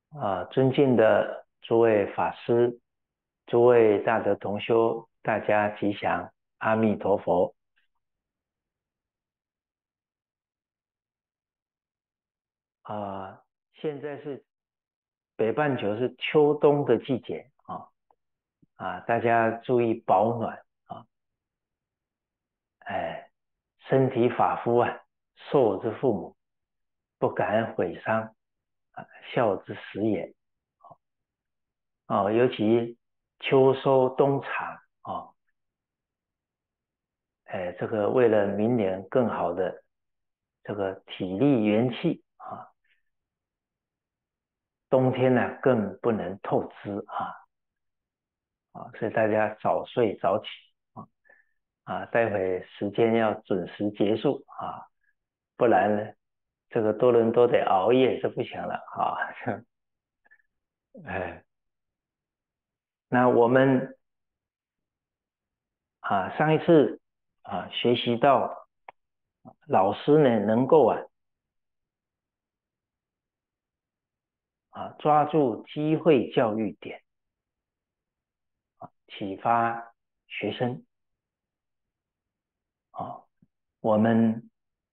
尊敬的诸位法师、诸位大德同修，大家吉祥，阿弥陀佛。啊、现在是北半球是秋冬的季节大家注意保暖啊，哎，身体发肤受之父母，不敢毁伤孝之始也。尤其秋收冬藏这个为了明年更好的这个体力元气冬天呢更不能透支所以大家早睡早起啊待会时间要准时结束不然呢这个多伦多得熬夜就不行了哎，那我们上一次学习到老师呢能够抓住机会教育点启发学生我们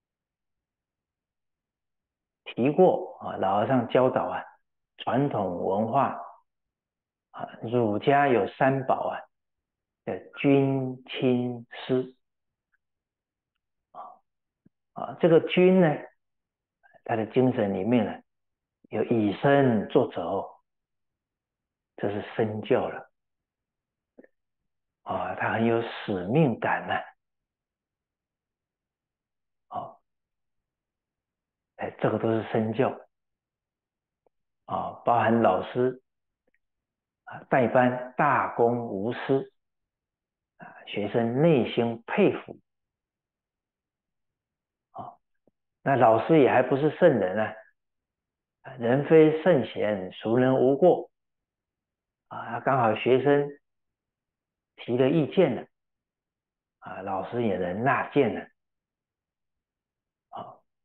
提过老和尚教导传统文化儒家有三宝的君亲师这个君呢，他的精神里面呢有以身作则这是身教了他很有使命感这个都是身教包含老师带班大公无私学生内心佩服那老师也还不是圣人人非圣贤，孰能无过刚好学生提了意见了老师也能纳谏了啊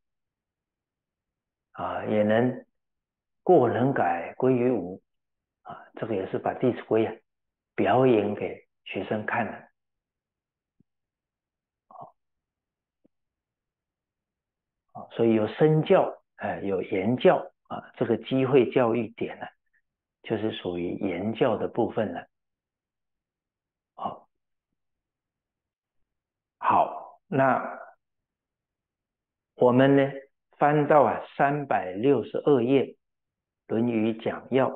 也能过能改归于无这个也是把《弟子规》表演给学生看的所以有身教有言教这个机会教育点就是属于言教的部分了好，那我们呢翻到362页《论语讲要》，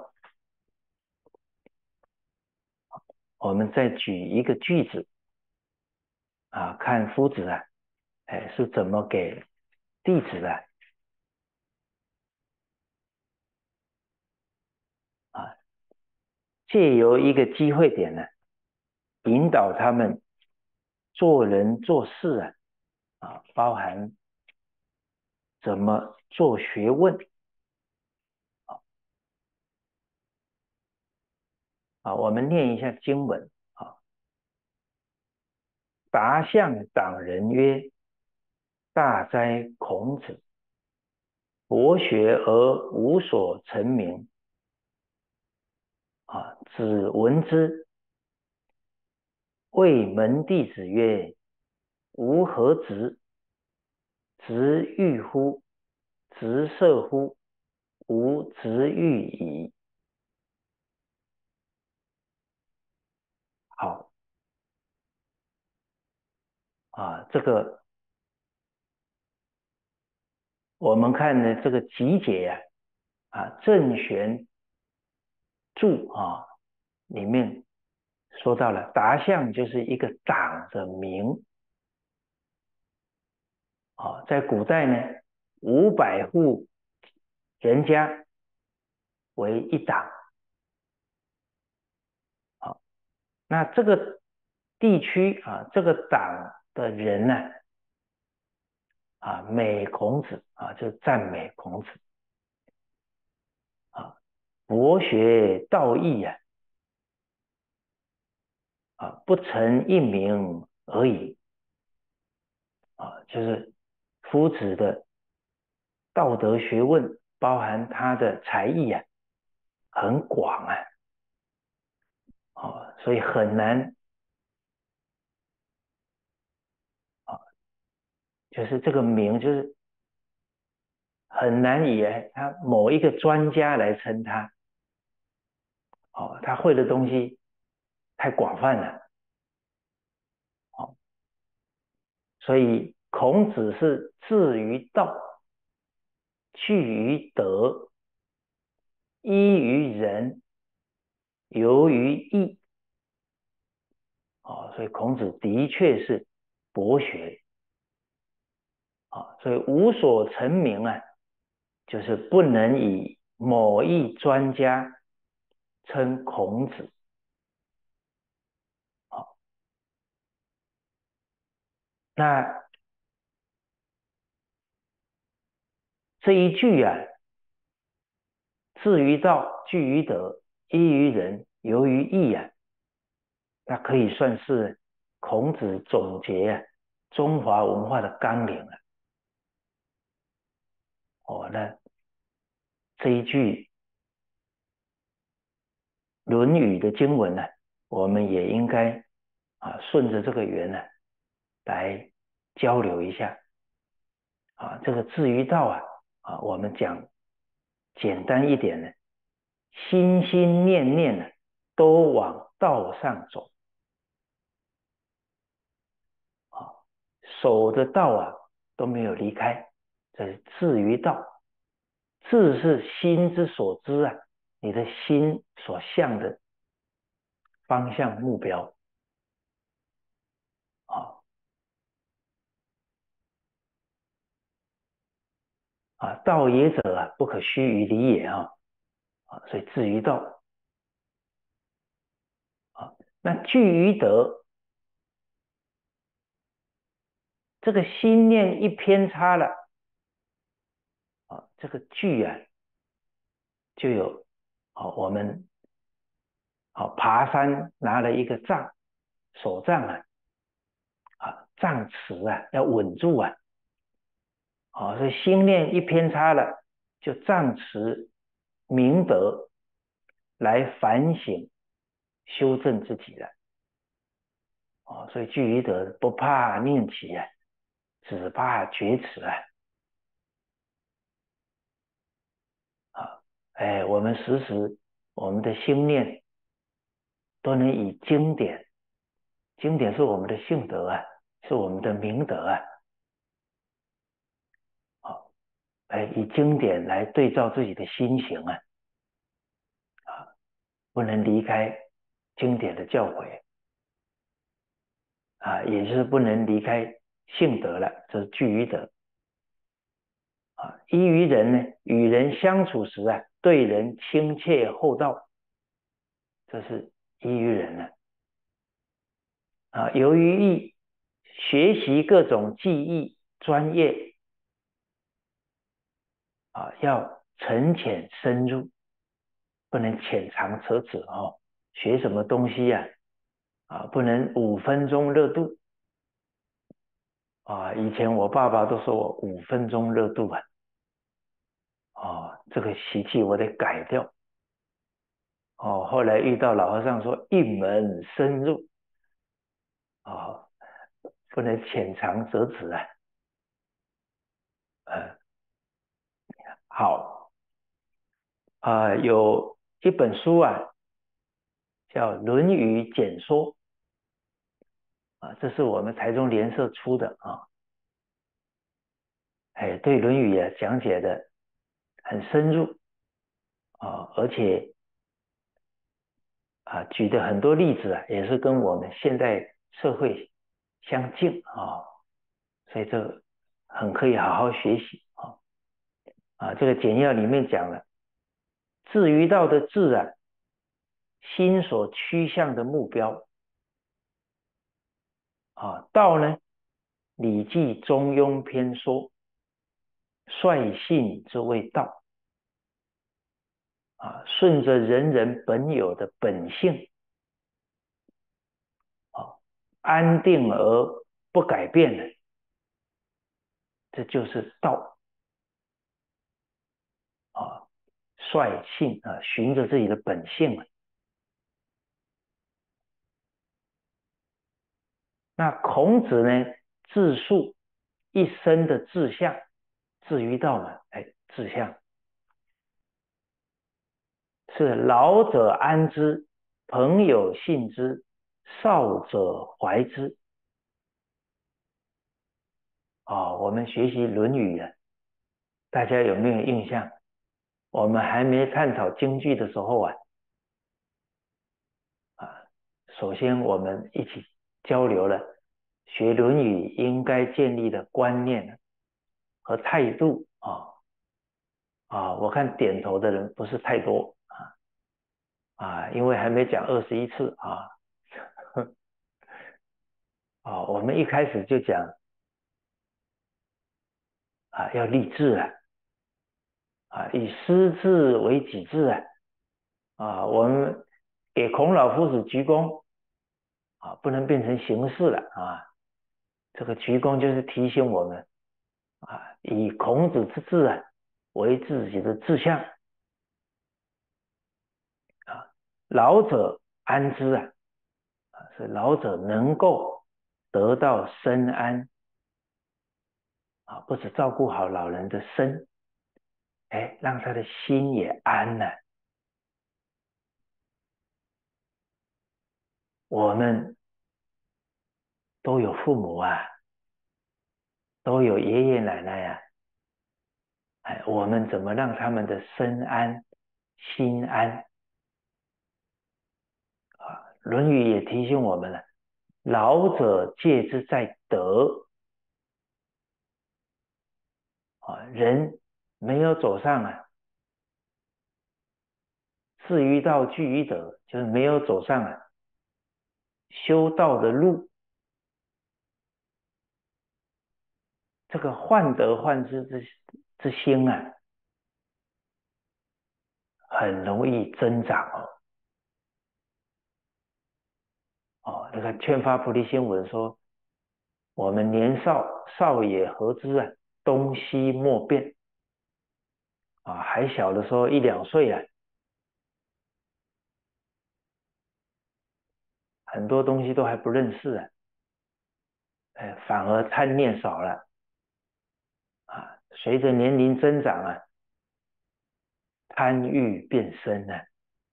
我们再举一个句子看夫子是怎么给弟子借由一个机会点引导他们做人做事包含怎么做学问我们念一下经文达向党人曰：大哉孔子，博学而无所成名子闻之，谓门弟子曰：吾何直？直欲乎？直射乎？吾直欲矣。好这个我们看呢，这个集解郑玄注里面说到了，达相就是一个党的名在古代呢，500户人家为一党那这个地区这个党的人呢美孔子就赞美孔子博学道义不成一名而已就是夫子的道德学问，包含他的才艺很广啊，所以很难就是这个名就是很难以他某一个专家来称他，他会的东西太广泛了，所以孔子是至于道，据于德，依于仁，游于义，所以孔子的确是博学，所以无所成名啊，就是不能以某一专家称孔子。那这一句啊，至于道，据于德，依于仁，游于义啊，那可以算是孔子总结中华文化的纲领了。那这一句《论语》的经文呢，我们也应该顺着这个缘呢来交流一下这个至于道我们讲简单一点呢，心心念念呢都往道上走守的道都没有离开，这是至于道。志是心之所知你的心所向的方向目标道也者不可虚于理也所以至于道那据于德，这个心念一偏差了这个据就有我们爬山拿了一个杖，手杖杖持要稳住所以心念一偏差了，就杖持明德来反省修正自己了所以据于德不怕念起只怕觉迟我们时时我们的心念都能以经典，经典是我们的性德是我们的明德以经典来对照自己的心行不能离开经典的教诲也就是不能离开性德了，这是据于德依于人呢，与人相处时对人亲切厚道，这是依于人由于义，学习各种技艺专业要沉潜深入，不能浅尝辄止学什么东西不能5分钟热度以前我爸爸都说我5分钟热度这个习气我得改掉后来遇到老和尚说一门深入不能浅尝辄止好有一本书叫《论语简说》这是我们台中联社出的对《论语》讲解的很深入而且举的很多例子也是跟我们现代社会相近所以这个很可以好好学习这个简要里面讲了，至于道的至心所趋向的目标道呢，《礼记·中庸篇》说：率性之谓道顺着人人本有的本性安定而不改变的，这就是道率性啊，循着自己的本性啊。那孔子呢，自述一生的志向，至于道嘛，志向是老者安之，朋友信之，少者怀之。我们学习《论语》啊，大家有没有印象？我们还没探讨经句的时候啊，首先我们一起交流了学《论语》应该建立的观念和态度我看点头的人不是太多因为还没讲21次我们一开始就讲要立志以师志为己志我们给孔老夫子鞠躬不能变成形式了这个鞠躬就是提醒我们以孔子之志为自己的志向老者安之是老者能够得到身安不止照顾好老人的身，让他的心也安了。我们都有父母都有爷爷奶奶我们怎么让他们的身安、心安论语也提醒我们了，老者戒之在德人没有走上至于道据于德，就是没有走上修道的路，这个患得患失之心很容易增长那个劝发菩提心文说，我们年少少也何知东西莫辨还小的时候1、2岁很多东西都还不认识反而贪念少了随着年龄增长贪欲变深了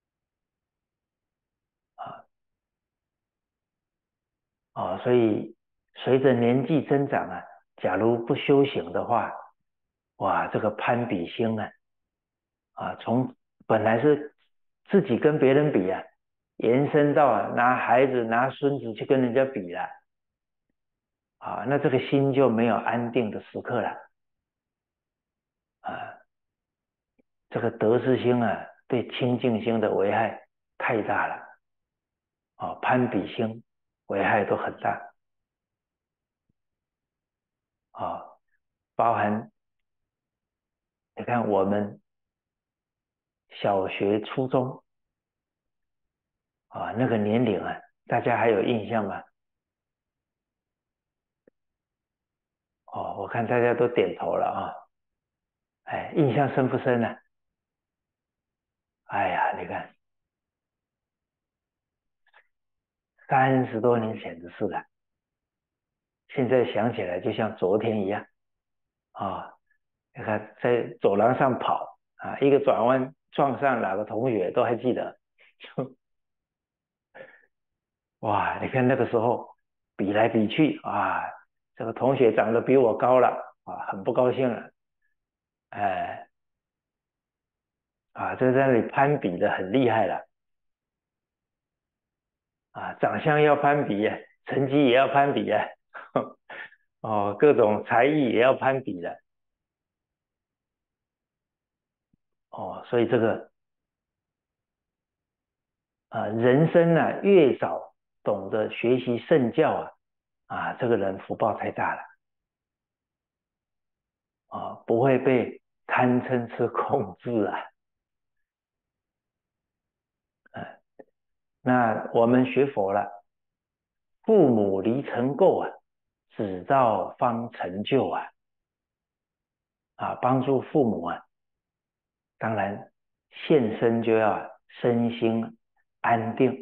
所以随着年纪增长假如不修行的话，哇，这个攀比心从本来是自己跟别人比延伸到拿孩子拿孙子去跟人家比了那这个心就没有安定的时刻了这个得失心对清净心的危害太大了攀比心危害都很大包含你看我们小学初中那个年龄大家还有印象吗？我看大家都点头了印象深不深呢？哎呀，你看30多年前的事了，现在想起来就像昨天一样你看在走廊上跑一个转弯撞上哪个同学都还记得哇，你看那个时候比来比去这个同学长得比我高了很不高兴了哎就在那里攀比的很厉害了长相要攀比成绩也要攀比各种才艺也要攀比的所以这个人生越早懂得学习圣教这个人福报太大了不会被贪嗔痴控制那我们学佛了，父母离尘垢子道方成就帮助父母当然现身就要身心安定，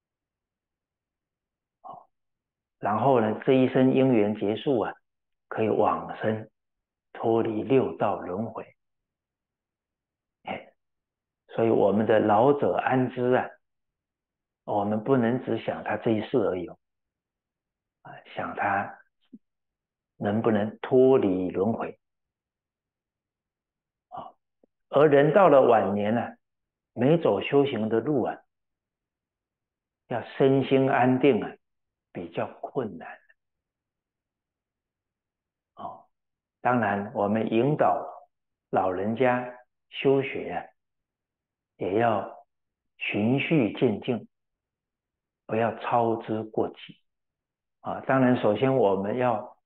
然后呢，这一生因缘结束啊，可以往生，脱离六道轮回。哎，所以我们的老者安之啊，我们不能只想他这一世而已想他能不能脱离轮回啊。而人到了晚年呢，没走修行的路啊，要身心安定啊，比较困难哦。当然，我们引导老人家修学啊，也要循序渐进，不要操之过急啊。当然，首先我们要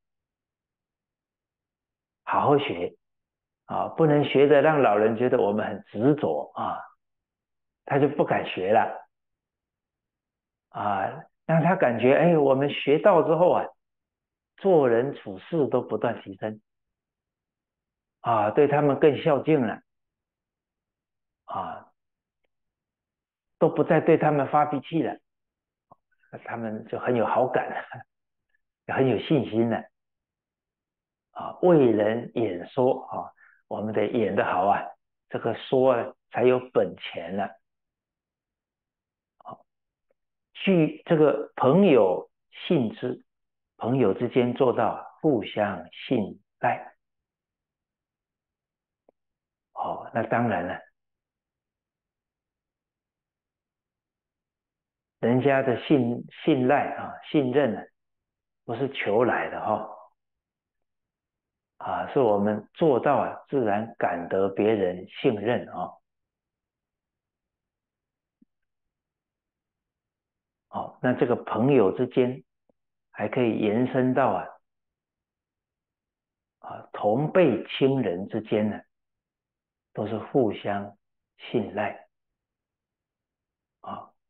好好学啊，不能学的让老人觉得我们很执着啊，他就不敢学了啊。让他感觉，哎，我们学到之后啊，做人处事都不断提升啊，对他们更孝敬了啊，都不再对他们发脾气了，他们就很有好感了，很有信心了啊。为人演说啊，我们得演得好啊，这个说啊才有本钱了啊。据这个朋友信之，朋友之间做到互相信赖哦。那当然了，人家的信赖啊，信任呢，不是求来的是我们做到自然感得别人信任那这个朋友之间还可以延伸到同辈亲人之间呢，都是互相信赖啊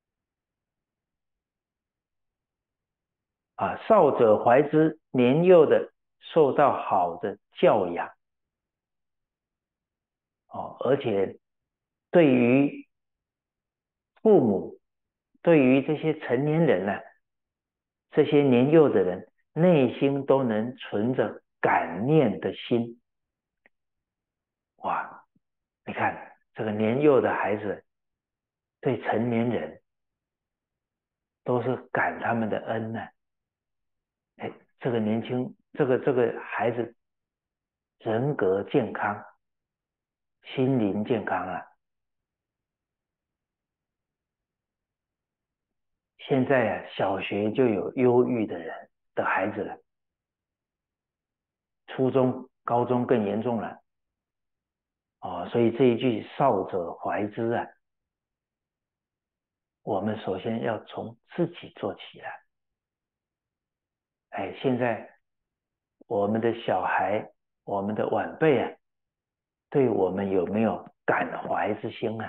少者怀之，年幼的受到好的教养而且对于父母，对于这些成年人呢，这些年幼的人，内心都能存着感念的心。哇，你看这个年幼的孩子对成年人都是感他们的恩呢。哎，这个年轻，这个孩子人格健康，心灵健康了。现在小学就有忧郁的孩子了，初中、高中更严重了所以这一句"少者怀之"我们首先要从自己做起来。哎，现在我们的小孩、我们的晚辈对我们有没有感怀之心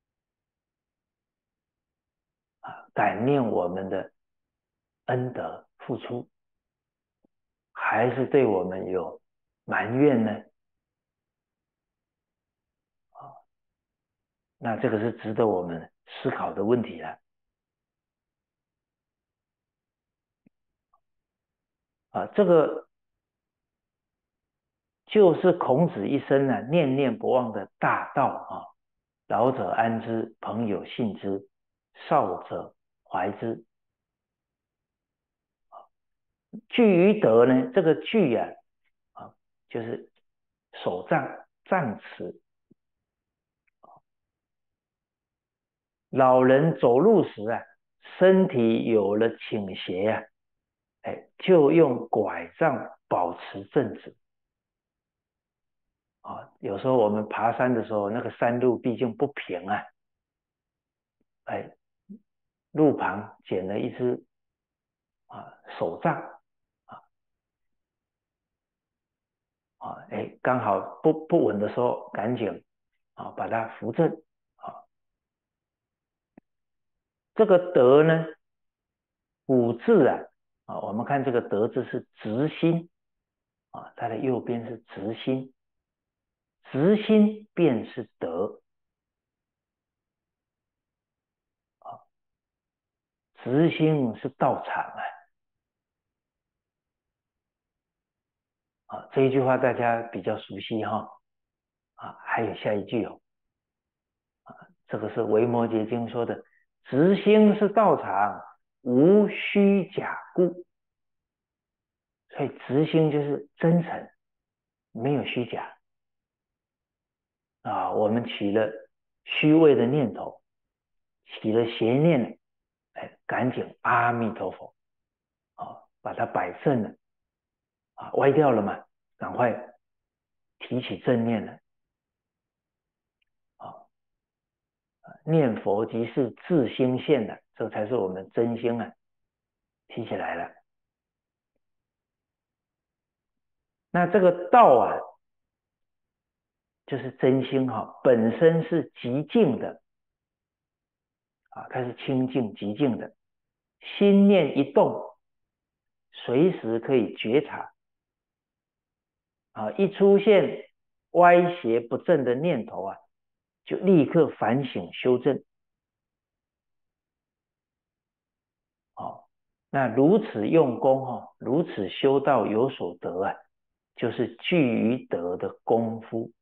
感念我们的恩德付出，还是对我们有埋怨呢？那这个是值得我们思考的问题了这个就是孔子一生念念不忘的大道老者安之，朋友信之，少者怀之。据于德呢，这个据就是手杖杖词。老人走路时身体有了倾斜就用拐杖保持正直有时候我们爬山的时候，那个山路毕竟不平哎，路旁捡了一只手杖刚好不稳的时候，赶紧把它扶正这个德呢，古字我们看这个德字是直心它的右边是直心，直心便是德直心是道场这一句话大家比较熟悉还有下一句这个是维摩诘经说的，直心是道场，无虚假故。所以直心就是真诚，没有虚假我们起了虚伪的念头，起了邪念赶紧阿弥陀佛把它摆正了歪掉了嘛，赶快提起正念了念佛即是自心现的，这才是我们真心提起来了。那这个道就是真心本身是极静的它是清净极静的，心念一动，随时可以觉察一出现歪邪不正的念头就立刻反省修正那如此用功如此修道有所得就是具于德的功夫。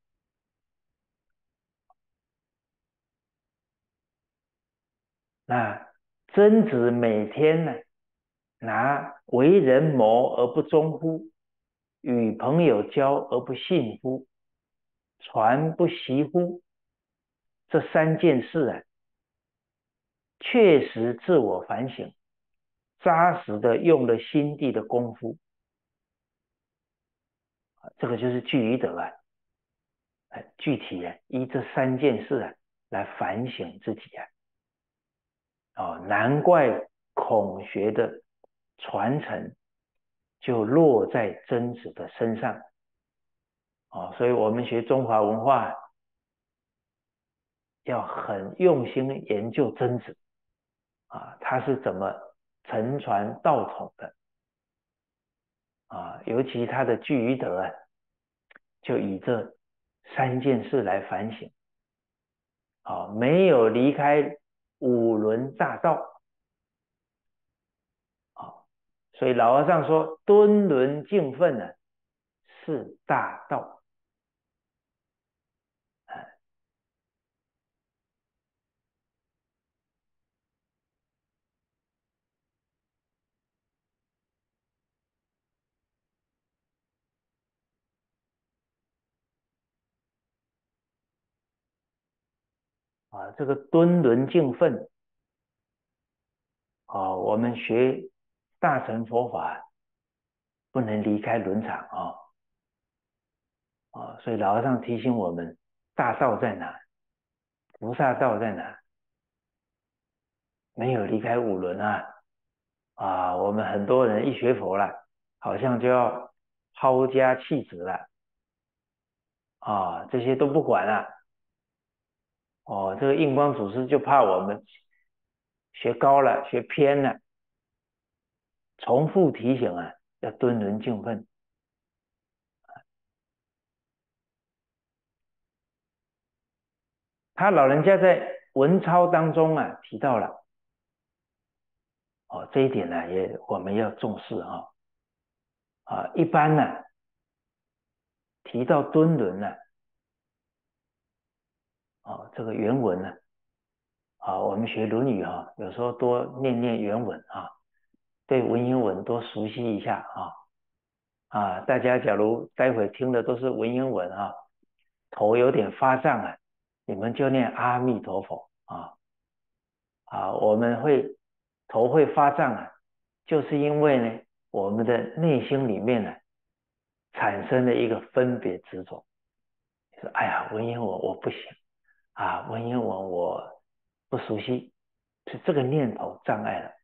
那曾子每天拿为人谋而不忠乎？与朋友交而不信乎？传不习乎？这三件事确实自我反省，扎实的用了心地的功夫这个就是具于德具体依这三件事来反省自己难怪孔学的传承就落在曾子的身上所以我们学中华文化要很用心研究曾子他是怎么承传道统的尤其他的具于德就以这三件事来反省没有离开五伦大道所以老和尚说敦伦敬分是大道这个敦伦敬分我们学大乘佛法不能离开伦常所以老和尚提醒我们大道在哪，菩萨道在哪，没有离开五伦我们很多人一学佛了好像就要抛家弃子了这些都不管了这个印光祖师就怕我们学高了学偏了，重复提醒要敦伦敬分他老人家在文钞当中提到了这一点也我们要重视一般提到敦伦这个原文我们学论语有时候多念念原文对文言文多熟悉一下大家假如待会听的都是文言文头有点发胀你们就念阿弥陀佛我们头会发胀就是因为呢我们的内心里面产生了一个分别执着，就是哎呀文言文我不行文言文我不熟悉，是这个念头障碍了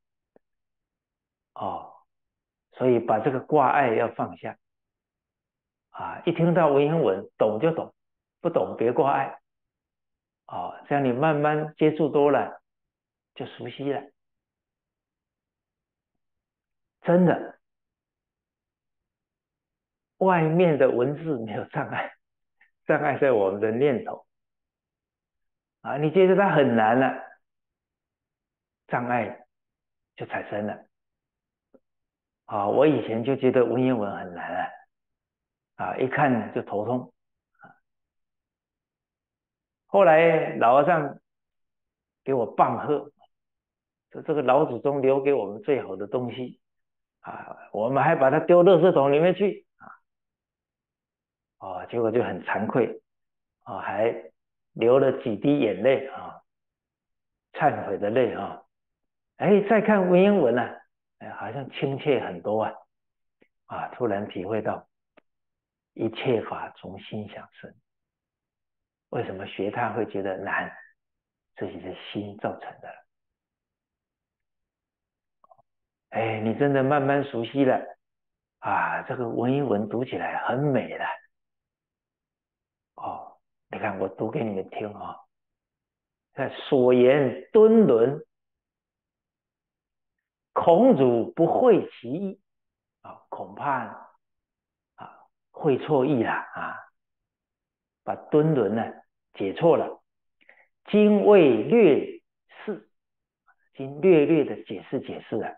所以把这个挂碍要放下一听到文言文懂就懂，不懂别挂碍这样你慢慢接触多了就熟悉了。真的外面的文字没有障碍，障碍在我们的念头你觉得它很难了，障碍就产生了。我以前就觉得文言文很难一看就头痛。后来老和尚给我棒喝，说这个老祖宗留给我们最好的东西我们还把它丢垃圾桶里面去结果就很惭愧还流了几滴眼泪忏悔的泪再看文言文好像亲切很多突然体会到一切法从心想生。为什么学它会觉得难？自己的心造成的。你真的慢慢熟悉了这个文言文读起来很美的你看我读给你们听所言敦伦，孔主不会其意恐怕会错意了把敦伦呢解错了。今为略释，今略略的解释了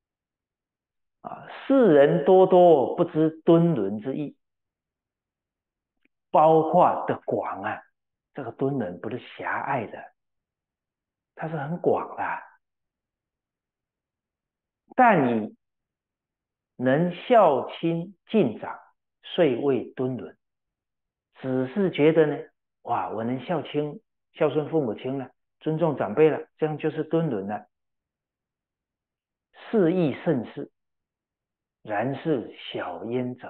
世人多多不知敦伦之意，包括的广这个敦伦不是狭隘的，它是很广的但以能孝亲敬长，遂谓敦伦。只是觉得呢，我能孝顺父母亲了，尊重长辈了，这样就是敦伦了。是亦甚是，然是小焉者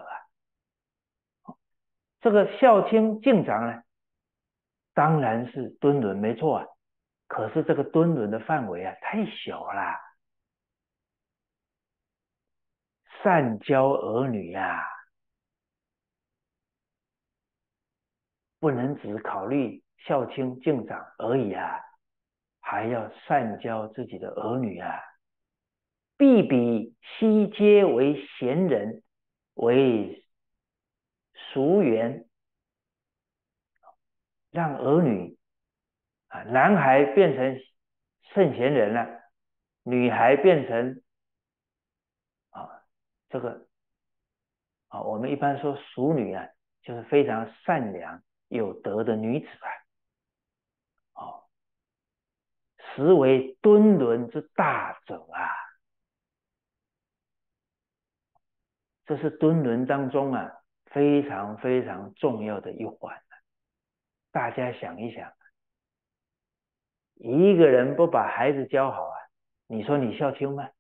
这个孝亲敬长呢，当然是敦伦没错可是这个敦伦的范围太小了。善教儿女不能只考虑孝亲敬长而已还要善教自己的儿女必比悉皆为贤人，为淑媛，让儿女男孩变成圣贤人了，女孩变成这个我们一般说淑女就是非常善良有德的女子实为敦伦之大者这是敦伦当中非常非常重要的一环大家想一想，一个人不把孩子教好你说你孝亲吗？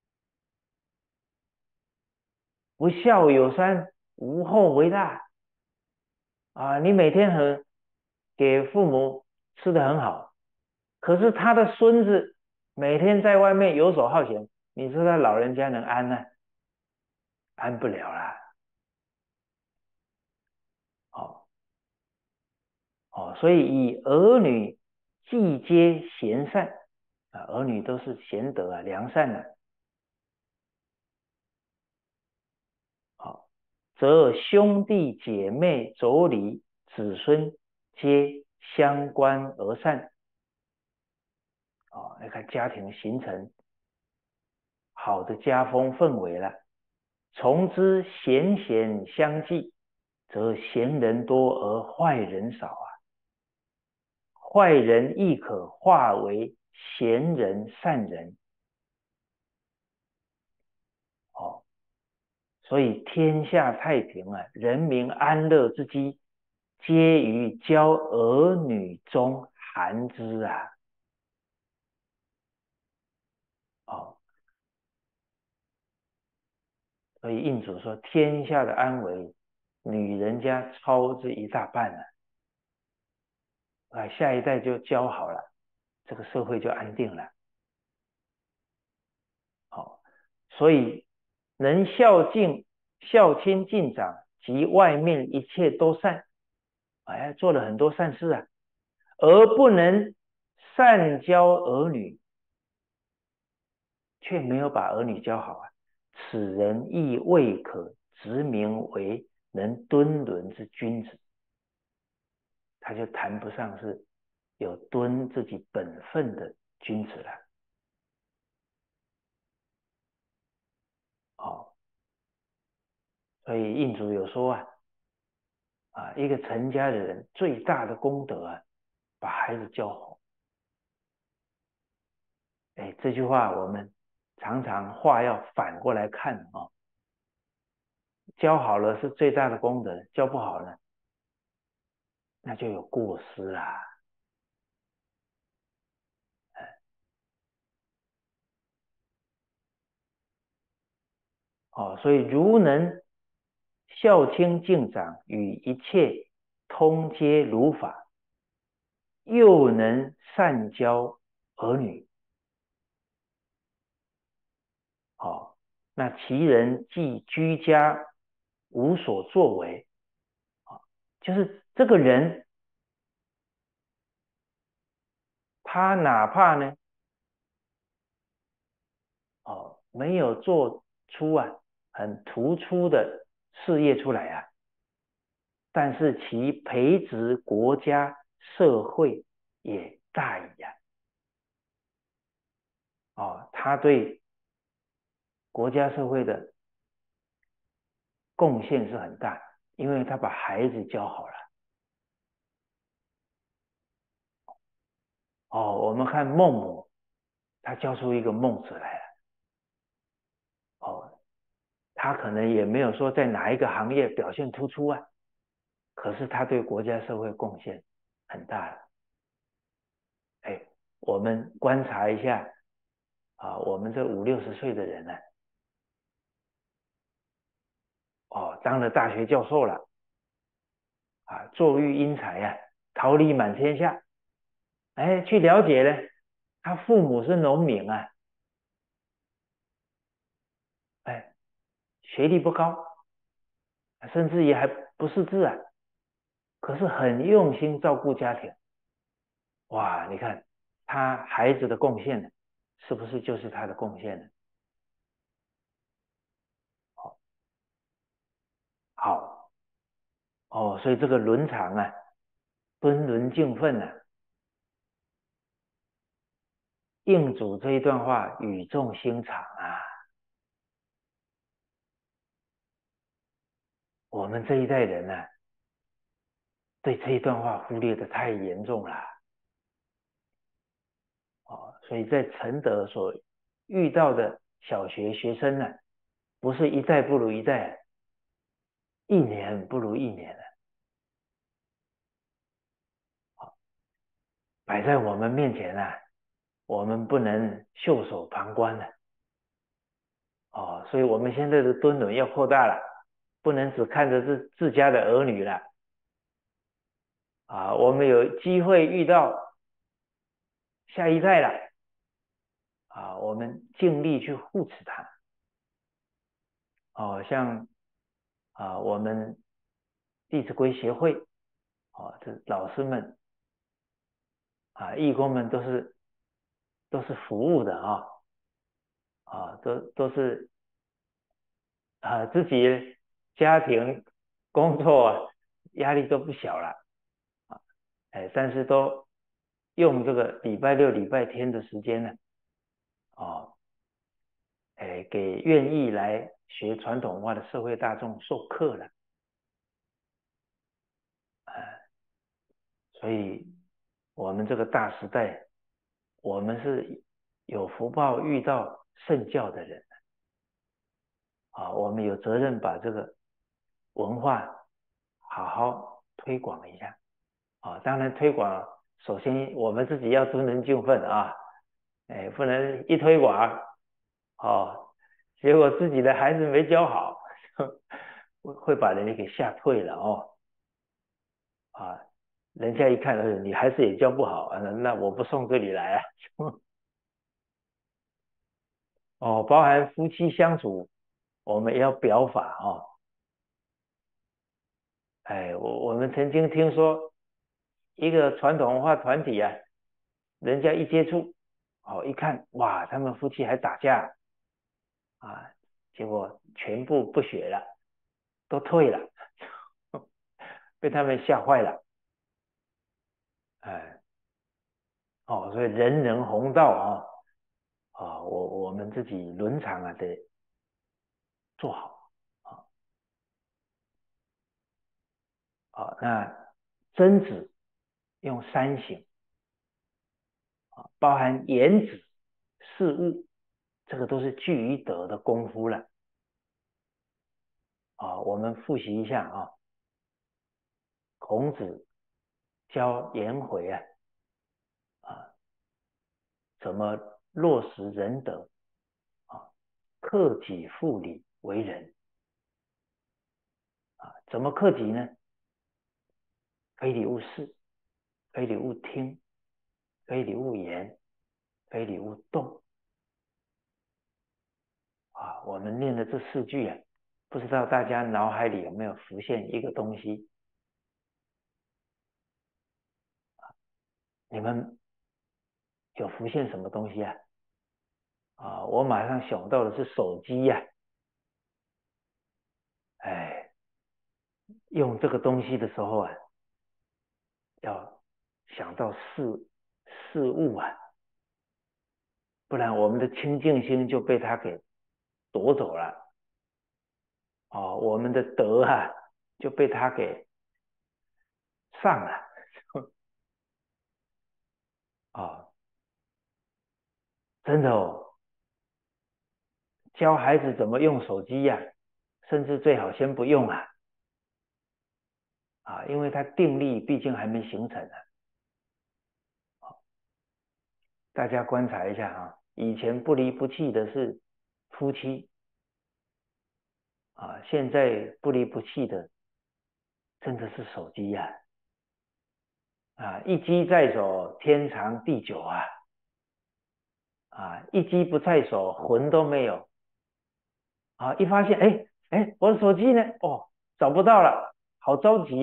不孝有三，无后为大你每天给父母吃的很好，可是他的孙子每天在外面游手好闲，你说他老人家能安呢？安不了啦。所以以儿女既皆贤善儿女都是贤德良善则兄弟姐妹妯娌子孙皆相关而善你看家庭形成好的家风氛围了，从之贤贤相济，则贤人多而坏人少坏人亦可化为贤人善人所以天下太平人民安乐之机，皆于教儿女中含之所以印主说天下的安危，女人家操之一大半下一代就教好了，这个社会就安定了所以能孝亲敬长及外面一切都善做了很多善事而不能善教儿女，却没有把儿女教好此人亦未可直名为能敦伦之君子，他就谈不上是有敦自己本分的君子了所以印祖有说一个成家的人最大的功德把孩子教好。这句话我们常常话要反过来看教好了是最大的功德，教不好呢，那就有过失啦。所以如能孝亲敬长，与一切通皆如法，又能善教儿女，那其人既居家无所作为，就是这个人他哪怕呢没有做出很突出的事业出来但是其培植国家社会也大矣他对国家社会的贡献是很大，因为他把孩子教好了。我们看孟母，他教出一个孟子来了。他可能也没有说在哪一个行业表现突出可是他对国家社会贡献很大了。我们观察一下我们这50-60岁的人当了大学教授了坐育英才桃李满天下。去了解呢，他父母是农民学历不高，甚至也还不识字可是很用心照顾家庭。哇，你看他孩子的贡献呢，是不是就是他的贡献呢？好所以这个伦常敦伦敬分印祖这一段话语重心长我们这一代人对这一段话忽略的太严重了所以在承德所遇到的小学学生呢，不是一代不如一代，一年不如一年摆在我们面前我们不能袖手旁观所以我们现在的敦伦要扩大了，不能只看着自家的儿女了我们有机会遇到下一代了我们尽力去护持他像我们弟子规协会这老师们义工们都是服务的都是自己家庭工作压力都不小了但是都用这个礼拜六礼拜天的时间呢给愿意来学传统文化的社会大众授课了所以我们这个大时代，我们是有福报遇到圣教的人我们有责任把这个文化好好推广一下当然推广首先我们自己要尊人敬分不能一推广结果自己的孩子没教好会把人家给吓退了人家一看你孩子也教不好那我不送这里来包含夫妻相处我们也要表法我们曾经听说一个传统文化团体人家一接触一看哇他们夫妻还打架结果全部不学了，都退了被他们吓坏了所以人人弘道我们自己伦常得做好好，那曾子用三省，包含言止、事物，这个都是具于德的功夫了。我们复习一下啊，孔子教颜回怎么落实仁德克己复礼为人怎么克己呢？非礼勿视，非礼勿听，非礼勿言，非礼勿动我们念的这4句不知道大家脑海里有没有浮现一个东西？你们有浮现什么东西我马上想到的是手机用这个东西的时候要想到事物不然我们的清净心就被他给夺走了我们的德就被他给上了真的教孩子怎么用手机甚至最好先不用因为他定力毕竟还没形成大家观察一下以前不离不弃的是夫妻现在不离不弃的真的是手机一机在手，天长地久一机不在手，魂都没有一发现我的手机呢？找不到了，好着急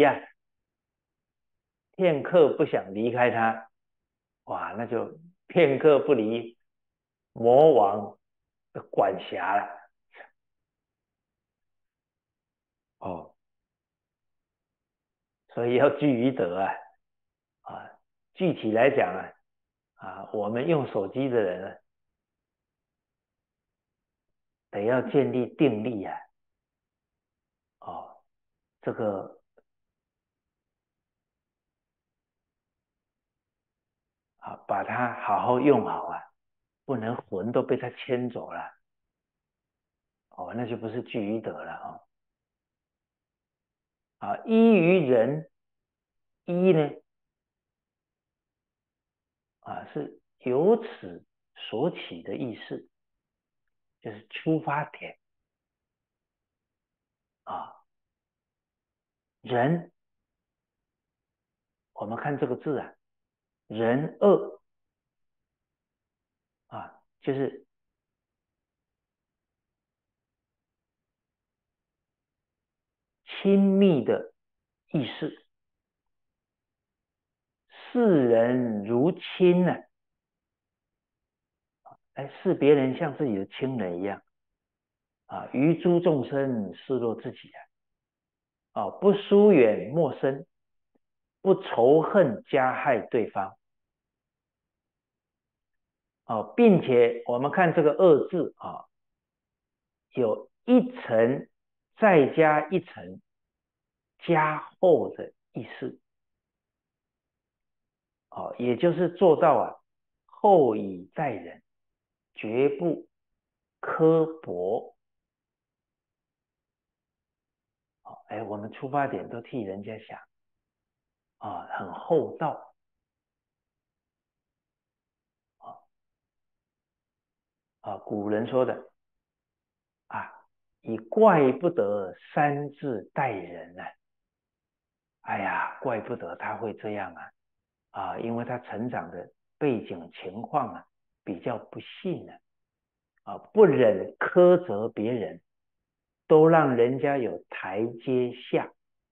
片刻不想离开它，哇，那就片刻不离魔王的管辖了所以要具于德具体来讲我们用手机的人得要建立定力这个把它好好用好不能魂都被它牵走了那就不是具于德了依于人，依呢是由此所起的意思，就是出发点人，我们看这个字人恶就是亲密的意思，视人如亲视别人像自己的亲人一样于诸众生视若自己不疏远陌生，不仇恨加害对方并且我们看这个恶字有一层再加一层加厚的意思也就是做到厚以待人，绝不刻薄我们出发点都替人家想很厚道古人说的以怪不得三字待人哎呀，怪不得他会这样因为他成长的背景情况比较不幸不忍苛责别人，都让人家有台阶下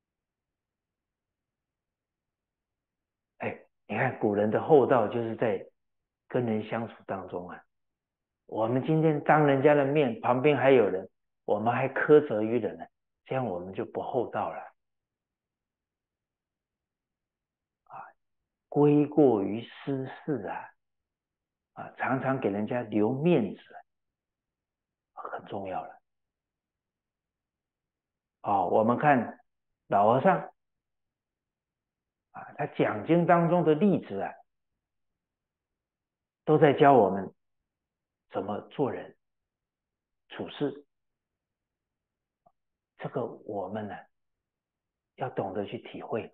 你看古人的厚道就是在跟人相处当中我们今天当人家的面，旁边还有人，我们还苛责于人这样我们就不厚道了归过于私事常常给人家留面子很重要了。我们看老和尚啊，他讲经当中的例子啊，都在教我们怎么做人处事。这个我们呢，要懂得去体会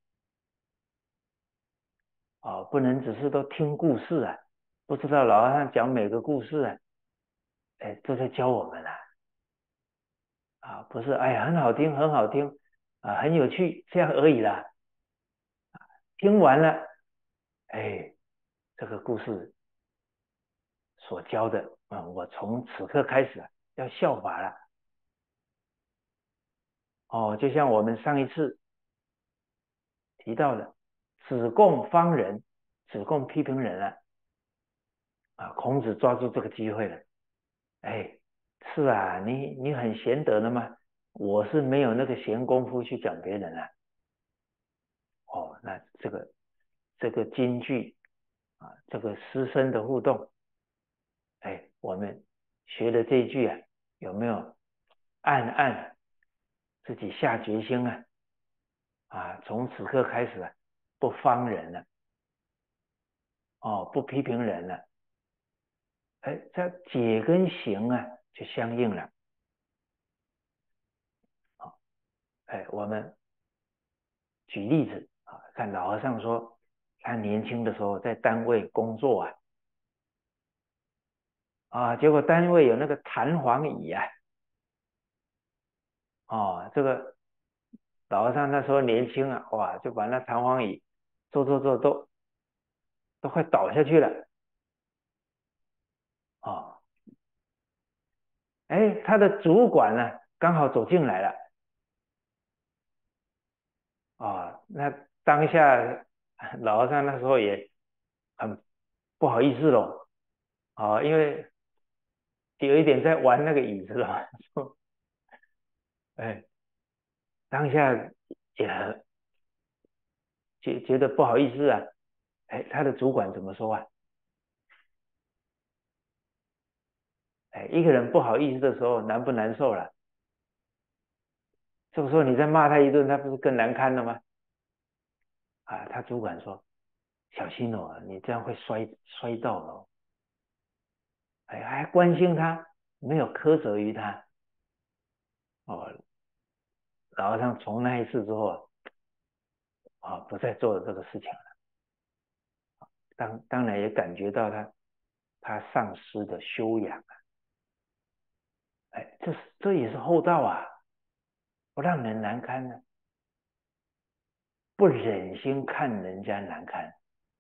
不能只是都听故事啊，不知道老和尚讲每个故事啊，都在教我们不是哎呀很好听很好听很有趣这样而已啦。听完了，哎，这个故事所教的我从此刻开始要效法了。就像我们上一次提到的，只供方人，只供批评人孔子抓住这个机会了。哎，是啊，你很贤德的嘛，我是没有那个闲工夫去讲别人那这个京剧这个师生的互动，我们学的这一句有没有暗暗自己下决心从此刻开始不方人了，不批评人了，这解跟行就相应了。我们举例子看老和尚说，他年轻的时候在单位工作结果单位有那个弹簧椅这个老和尚那时候年轻哇，就把那弹簧椅坐都快倒下去了哦。他的主管呢刚好走进来了那当下老和尚那时候也很不好意思咯因为有一点在玩那个椅子了哎，当下也觉得不好意思他的主管怎么说一个人不好意思的时候难不难受了？这个时候你再骂他一顿，他不是更难堪了吗？他主管说：“小心你这样会摔到还关心他，没有苛责于他然后像从那一次之后不再做这个事情了。当然也感觉到他丧失的修养这也是厚道不让人难堪不忍心看人家难堪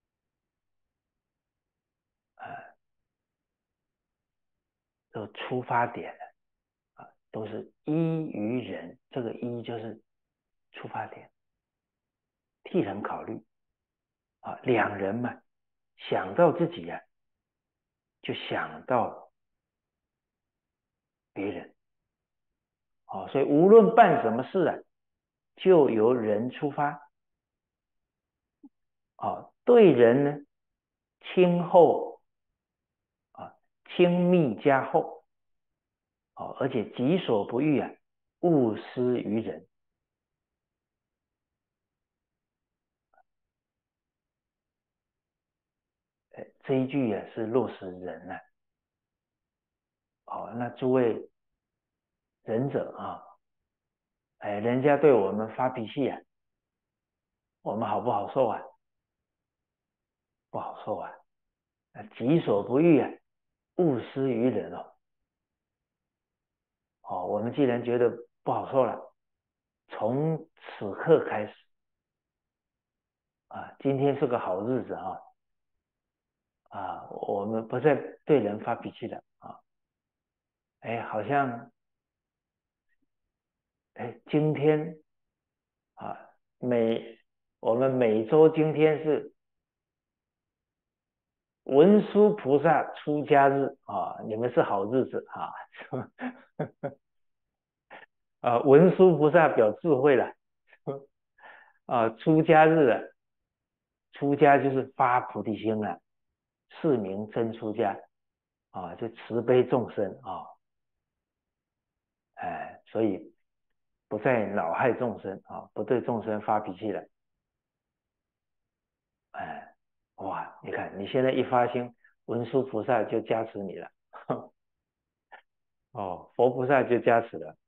都出发点都是依于人，这个依就是出发点，替人考虑两人嘛，想到自己就想到别人所以无论办什么事就由人出发对人呢亲厚亲密加厚而且己所不欲勿施于人这一句是落实人那诸位仁者人家对我们发脾气我们好不好受不好受己所不欲勿施于人我们既然觉得不好受了，从此刻开始今天是个好日子我们不再对人发脾气了好像今天啊每我们每周今天是文殊菩萨出家日你们是好日子文殊菩萨表智慧了出家日出家就是发菩提心了，是名真出家就慈悲众生所以不再恼害众生不对众生发脾气了哎，哇，你看你现在一发心，文殊菩萨就加持你了，哦，佛菩萨就加持了，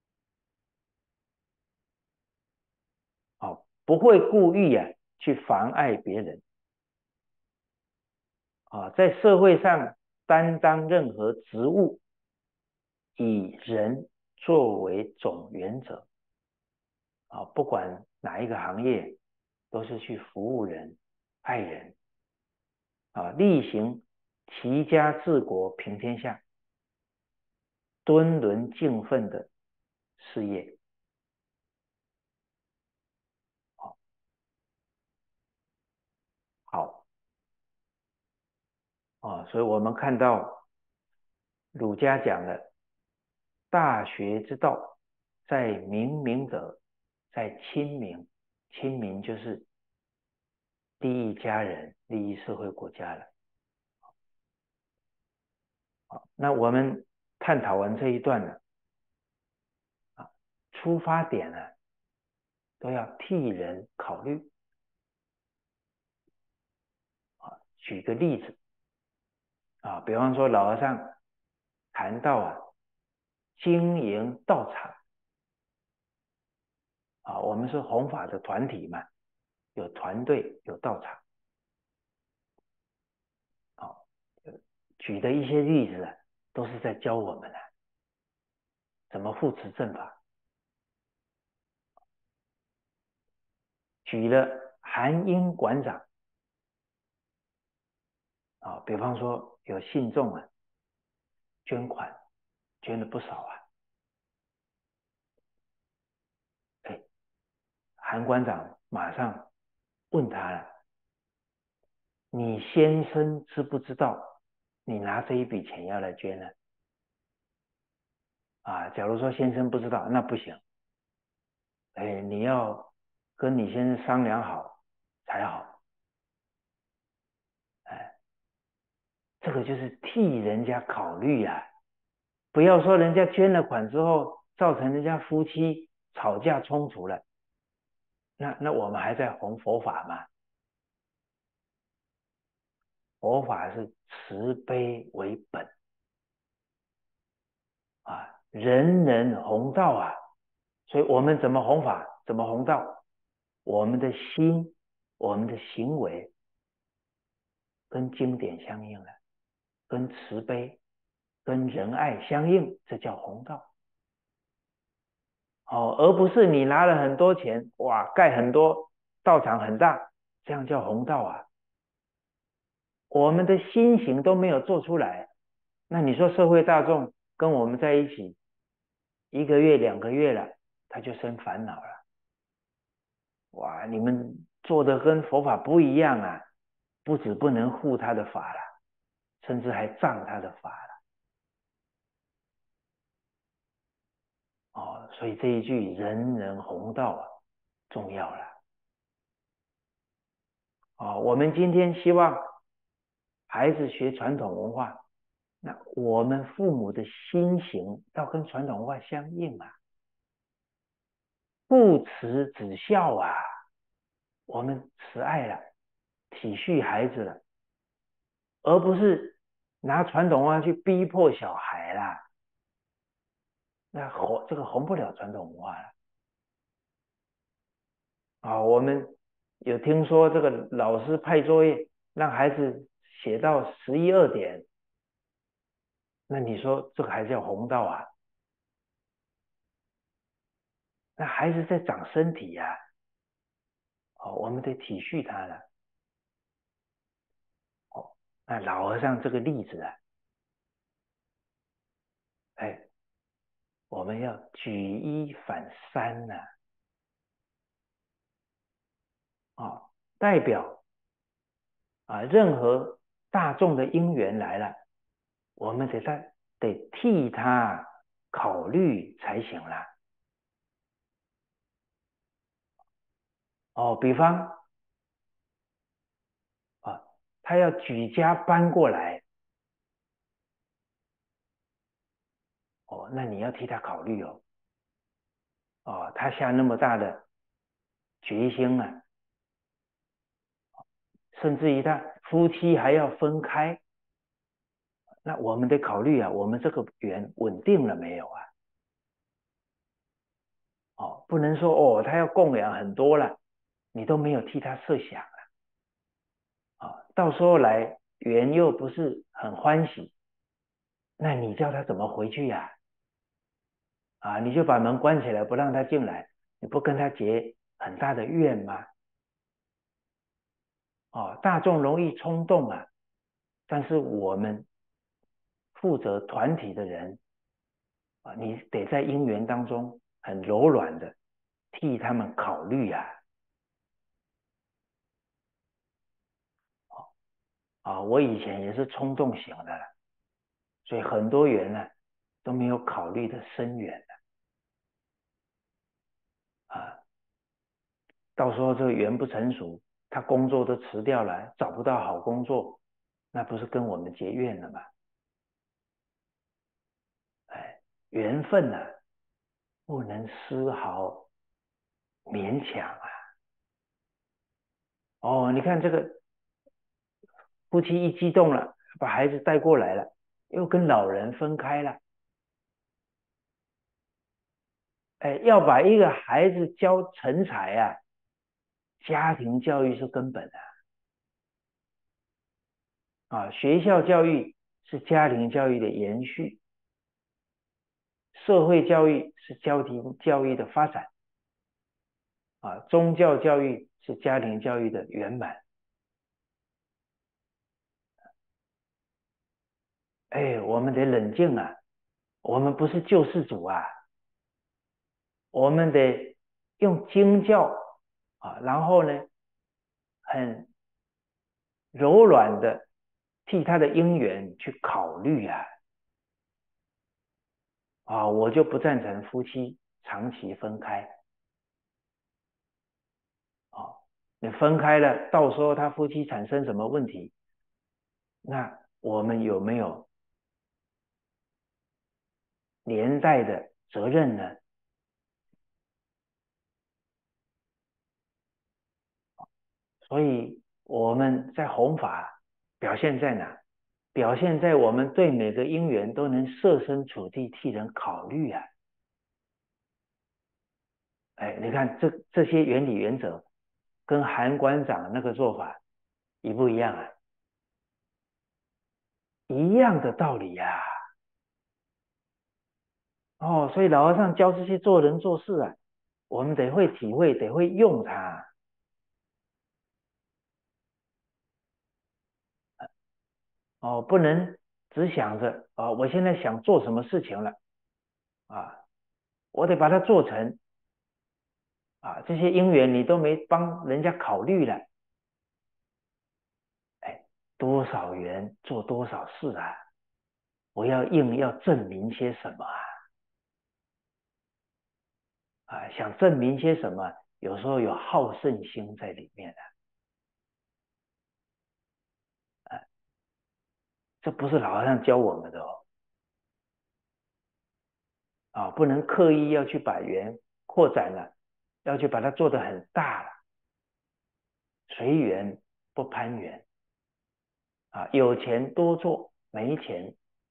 哦，不会故意去妨碍别人啊，在社会上担当任何职务，以人作为总原则啊，不管哪一个行业，都是去服务人、爱人啊，力行齐家治国平天下、敦伦敬奋的事业。好啊，所以我们看到儒家讲的大学之道，在明明者，在亲民。亲民就是利益家人、利益社会国家了。那我们探讨完这一段呢，啊，出发点呢都要替人考虑啊。举个例子啊，比方说老和尚谈到经营道场啊，我们是弘法的团体嘛，有团队，有道场啊，举的一些例子都是在教我们怎么护持正法。举了韩英馆长啊，比方说有信众捐款，捐了不少哎，韩馆长马上问他了：“你先生知不知道你拿这一笔钱要来捐呢？”啊，假如说先生不知道，那不行，哎，你要跟你先生商量好才好，哎，这个就是替人家考虑不要说人家捐了款之后，造成人家夫妻吵架冲突了，那我们还在弘佛法吗？佛法是慈悲为本人人弘道所以我们怎么弘法，怎么弘道？我们的心，我们的行为跟经典相应了，跟慈悲、跟仁爱相应，这叫弘道。而不是你拿了很多钱，哇，盖很多道场很大，这样叫弘道我们的心行都没有做出来，那你说社会大众跟我们在一起1个月、2个月了，他就生烦恼了。哇，你们做的跟佛法不一样不止不能护他的法了，甚至还障他的法了。所以这一句人人弘道重要了。我们今天希望孩子学传统文化，那我们父母的心行要跟传统文化相应不慈只孝我们慈爱了，体恤孩子了，而不是拿传统文化去逼迫小孩啦，那这个红不了传统文化了我们有听说这个老师派作业让孩子写到11、2点，那你说这个还叫红道那孩子在长身体我们得体恤他了那老和尚这个例子哎，我们要举一反三代表任何大众的因缘来了，我们得替他考虑才行啦。比方他要举家搬过来那你要替他考虑他下那么大的决心甚至于他夫妻还要分开，那我们得考虑啊，我们这个缘稳定了没有啊？哦，不能说哦，他要供养很多了，你都没有替他设想了啊，到时候来缘又不是很欢喜，那你叫他怎么回去呀？啊，你就把门关起来，不让他进来，你不跟他结很大的怨吗？哦，大众容易冲动啊，但是我们负责团体的人啊，你得在因缘当中很柔软的替他们考虑啊。啊，我以前也是冲动型的，所以很多缘呢都没有考虑的深远啊。到时候这个缘不成熟，他工作都辞掉了，找不到好工作，那不是跟我们结怨了吗？哎，缘分呢、不能丝毫勉强啊。哦，你看这个夫妻一激动了，把孩子带过来了，又跟老人分开了，哎，要把一个孩子教成才啊，家庭教育是根本啊。啊，学校教育是家庭教育的延续，社会教育是家庭教育的发展，啊，宗教教育是家庭教育的圆满。哎，我们得冷静啊，我们不是救世主啊，我们得用经教啊，然后呢，很柔软的替他的因缘去考虑啊。啊，我就不赞成夫妻长期分开啊。你分开了，到时候他夫妻产生什么问题，那我们有没有连带的责任呢？所以我们在弘法表现在哪？表现在我们对每个因缘都能设身处地替人考虑啊！哎，你看这些原理原则，跟韩馆长那个做法一不一样啊？一样的道理呀、哦，所以老和尚教这些做人做事啊，我们得会体会，得会用它。哦，不能只想着啊、我现在想做什么事情了啊，我得把它做成啊。这些因缘你都没帮人家考虑了，哎，多少缘做多少事啊！我要硬要证明些什么啊？啊，想证明些什么？有时候有好胜心在里面的、啊，这不是老和尚教我们的哦。啊，不能刻意要去把缘扩展了，要去把它做得很大了，随缘不攀缘啊，有钱多做，没钱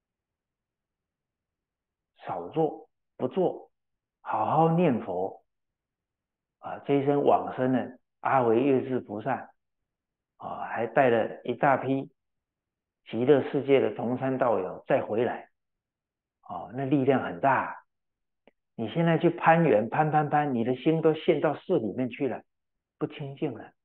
少做，不做，好好念佛啊，这一生往生的阿维月智菩萨啊，还带了一大批极乐世界的同参道友再回来啊，那力量很大。你现在去攀缘，攀，你的心都陷到寺里面去了，不清净了。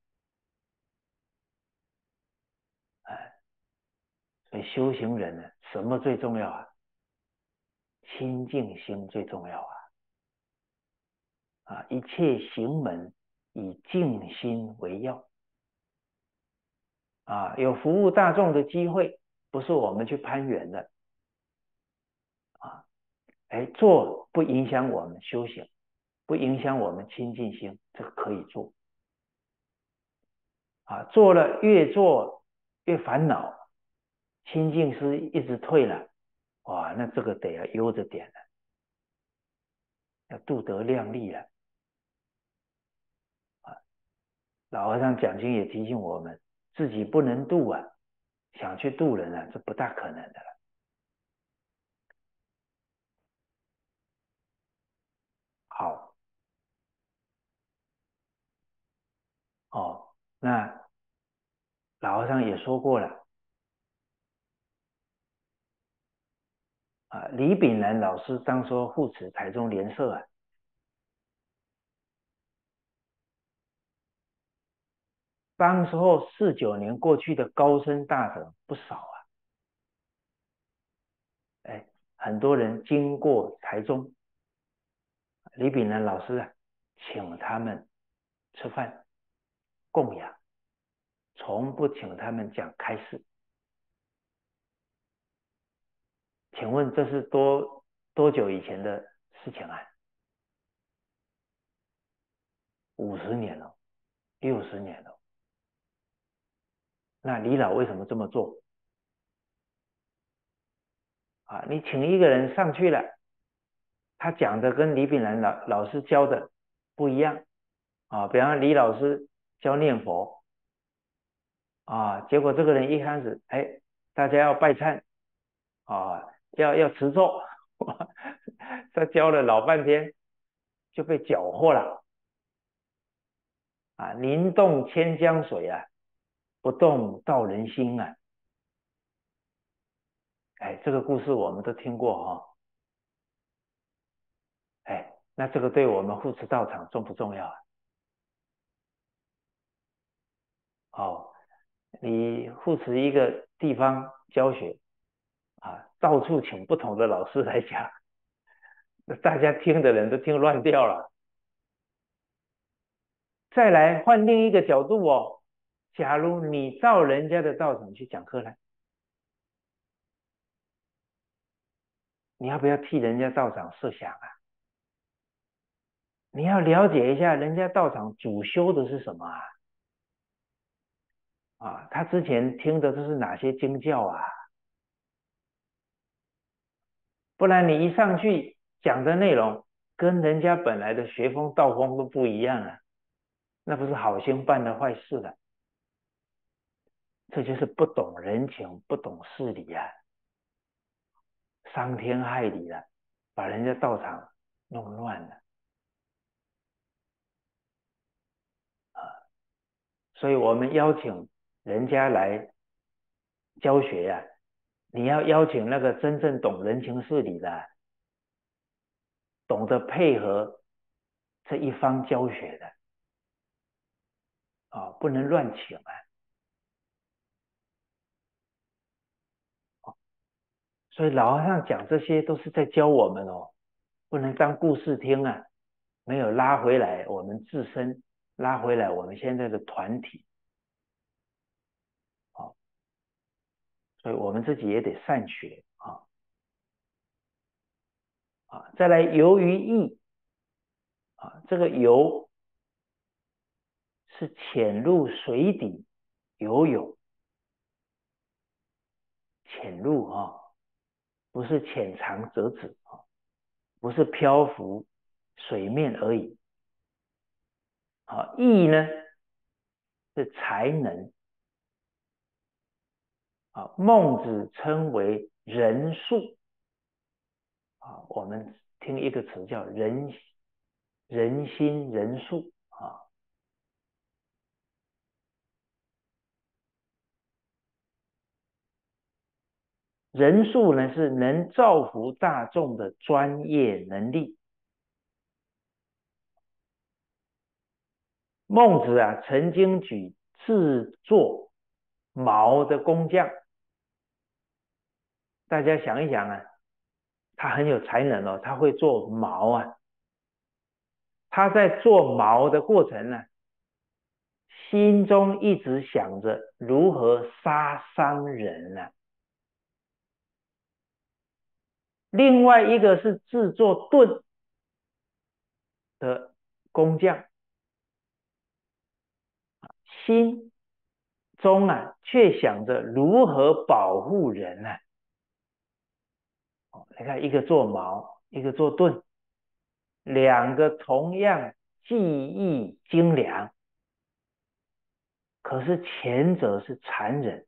哎，所以修行人呢，什么最重要啊？清净心最重要啊！啊，一切行门以静心为要啊！有服务大众的机会，不是我们去攀缘的啊！哎，做不影响我们修行，不影响我们清净心，这个可以做啊！做了越做越烦恼，清净心一直退了，哇，那这个得要悠着点了，要度得量力了。老和尚讲经也提醒我们， 自己不能度啊，想去度人啊，这不大可能的了。好，哦，那老和尚也说过了啊，李炳南老师当说护持台中莲社啊，当时候49年过去的高僧大德不少啊，哎，很多人经过台中，李炳南老师啊，请他们吃饭供养，从不请他们讲开示。请问这是多久以前的事情啊？50年了，60年了。那李老为什么这么做啊？你请一个人上去了，他讲的跟李炳南老师教的不一样啊。比方李老师教念佛啊，结果这个人一开始，哎，大家要拜忏啊，要持咒，他教了老半天就被搅和了啊。宁动千江水啊，不动道人心啊。哎，这个故事我们都听过哦。哎，那这个对我们护持道场重不重要啊？哦，你护持一个地方教学啊，到处请不同的老师来讲，那大家听的人都听乱掉了。再来换另一个角度哦，假如你到人家的道场去讲课呢，你要不要替人家道场设想啊？你要了解一下人家道场主修的是什么啊？啊，他之前听的都是哪些经教啊？不然你一上去讲的内容跟人家本来的学风道风都不一样啊，那不是好心办的坏事了。这就是不懂人情，不懂事理啊，伤天害理了，把人家道场弄乱了啊。所以我们邀请人家来教学呀、你要邀请那个真正懂人情事理的，懂得配合这一方教学的啊，不能乱请啊。所以老和尚讲这些都是在教我们哦，不能当故事听啊，没有拉回来我们自身，拉回来我们现在的团体啊，所以我们自己也得善学啊。再来游于义啊，这个游是潜入水底游泳，潜入啊，不是浅尝辄止啊，不是漂浮水面而已啊。义呢是才能啊，孟子称为仁术啊。我们听一个词叫人心仁术啊。仁术呢是能造福大众的专业能力。孟子啊曾经举制作矛的工匠，大家想一想啊，他很有才能哦，他会做矛啊。他在做矛的过程呢，心中一直想着如何杀伤人啊。另外一个是制作盾的工匠，心中啊却想着如何保护人啊。你看，一个做矛，一个做盾，两个同样技艺精良可是前者是残忍，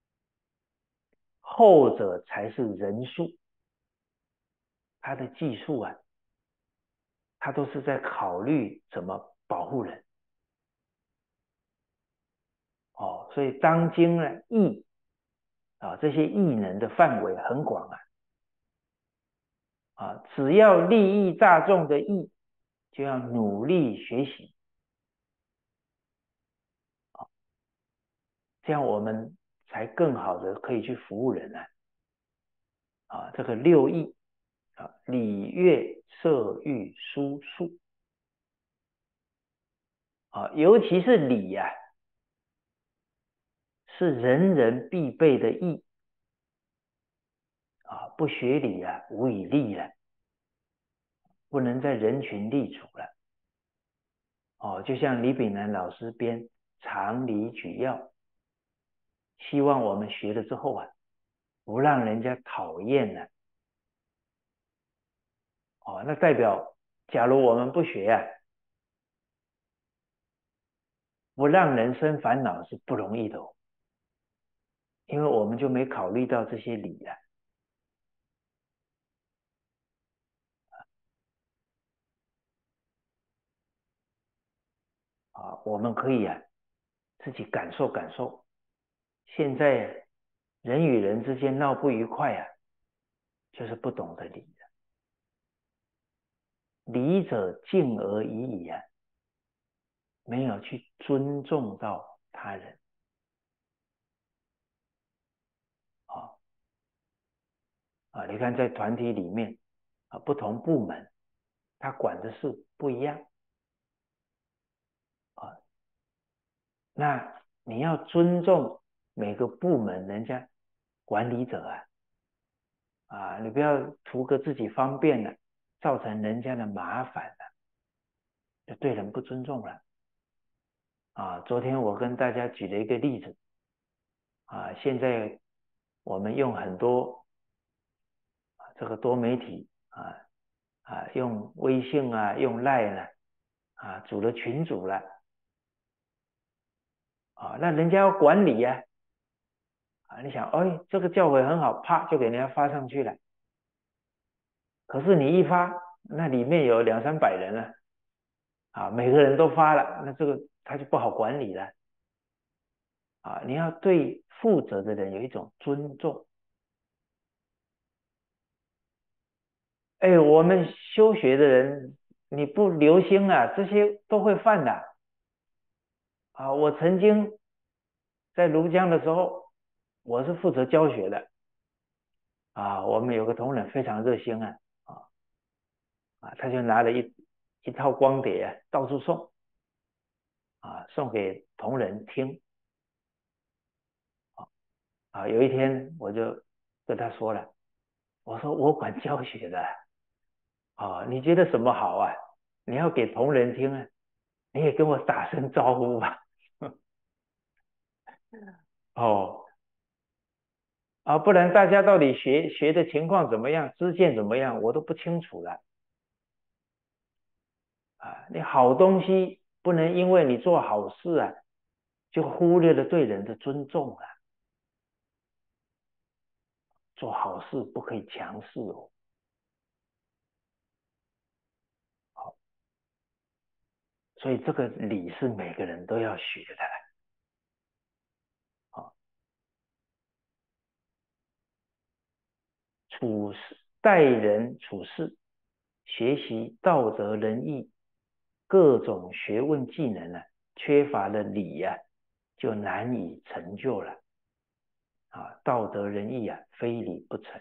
后者才是仁术。他的技术啊，他都是在考虑怎么保护人。所以当今呢，义这些义能的范围很广只要利益大众的义，就要努力学习这样我们才更好的可以去服务人这个六义礼乐射御书数尤其是礼是人人必备的义不学礼无以立了，不能在人群立足了就像李炳南老师编常理举要，希望我们学了之后不让人家讨厌了那代表假如我们不学不让人生烦恼是不容易的因为我们就没考虑到这些理我们可以自己感受感受。现在人与人之间闹不愉快就是不懂得礼礼者敬而已矣没有去尊重到他人你看在团体里面不同部门他管的事不一样那你要尊重每个部门人家管理者你不要图个自己方便造成人家的麻烦就对人不尊重了昨天我跟大家举了一个例子现在我们用很多这个多媒体用微信用 LINE 呢组了群组了那人家要管理你想这个教诲很好，啪就给人家发上去了。可是你一发，那里面有200-300人了每个人都发了，那这个他就不好管理了你要对负责的人有一种尊重。我们修学的人，你不留心这些都会犯的我曾经在庐江的时候，我是负责教学的我们有个同仁非常热心他就拿了一套光碟到处送送给同仁听有一天我就跟他说了，我说我管教学的你觉得什么好你要给同仁听你也跟我打声招呼吧哦不然大家到底学的情况怎么样，知见怎么样，我都不清楚了你好东西不能因为你做好事就忽略了对人的尊重做好事不可以强势所以这个礼是每个人都要学的处事待人处事，学习道德仁义各种学问技能缺乏了礼就难以成就了道德仁义非礼不成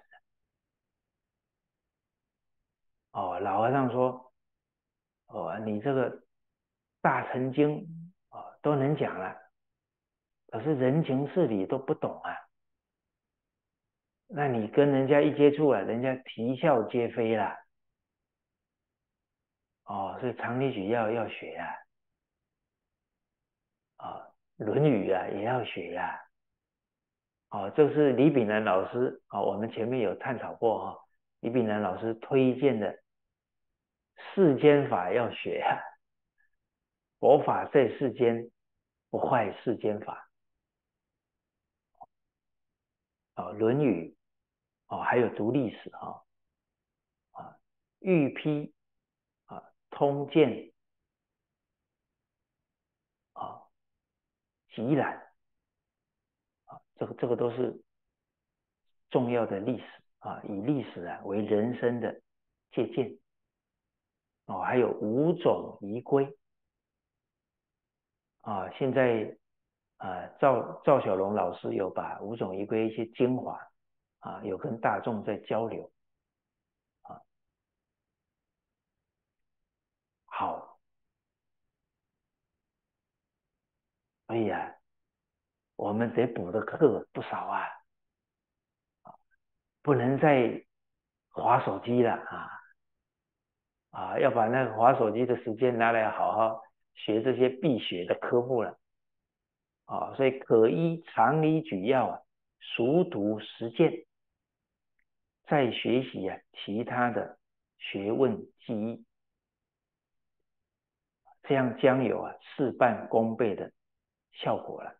老和尚说你这个大乘经都能讲了，可是人情事理都不懂那你跟人家一接触人家啼笑皆非啦所以常理举要学论语也要学这是李炳南老师我们前面有探讨过李炳南老师推荐的世间法要学佛法在世间不坏世间法啊，《论语》哦，还有读历史啊，《玉批》啊，《通鉴》啊，《集览》啊，这个都是重要的历史啊，以历史为人生的借鉴哦，还有五种仪规啊，现在赵小龙老师有把五种仪规一些精华啊，有跟大众在交流啊。好，所以我们得补的课不少不能再划手机了要把那个划手机的时间拿来好好学这些必学的科目了所以可依常理举要熟读实践，再学习其他的学问记忆，这样将有事半功倍的效果了。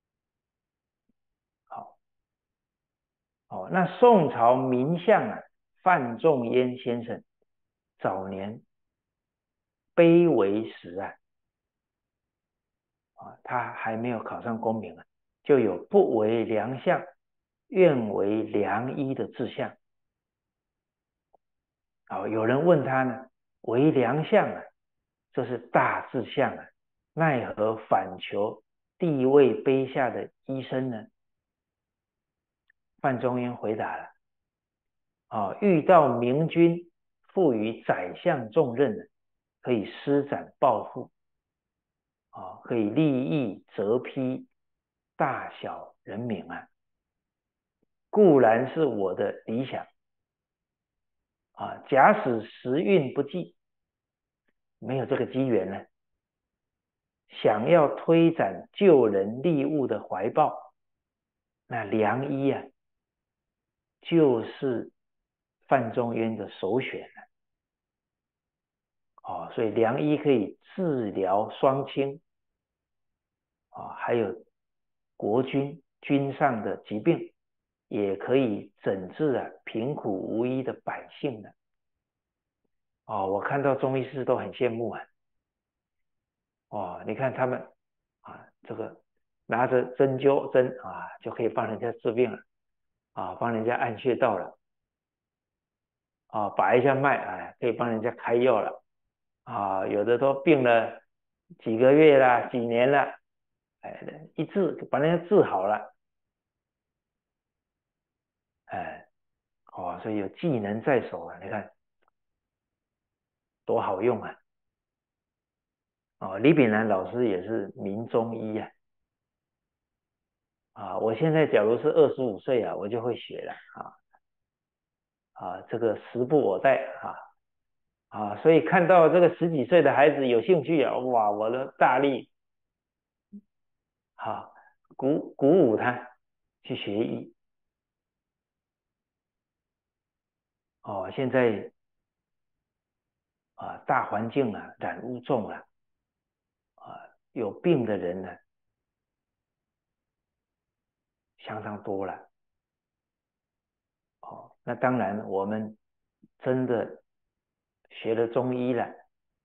那宋朝名相范仲淹先生早年卑微时他还没有考上功名就有不为良相，愿为良医的志向。有人问他呢，为良相这是大志向奈何反求地位卑下的医生呢？范仲淹回答了遇到明君赋予宰相重任可以施展抱负可以利益责批大小人民固然是我的理想假使时运不济，没有这个机缘呢，想要推展救人利物的怀抱，那良医就是范仲淹的首选所以良医可以治疗双亲还有国君上的疾病，也可以诊治贫苦无依的百姓我看到中医师都很羡慕你看他们这个拿着针灸针就可以帮人家治病了帮人家按穴道了把一下脉可以帮人家开药了有的都病了几个月啦几年了一治把人家治好了所以有技能在手你看多好用李炳南老师也是名中医我现在假如是25岁我就会学了这个时不我待所以看到这个十几岁的孩子有兴趣哇，我都大力鼓舞他去学医现在大环境染污重有病的人相当多了那当然我们真的学了中医了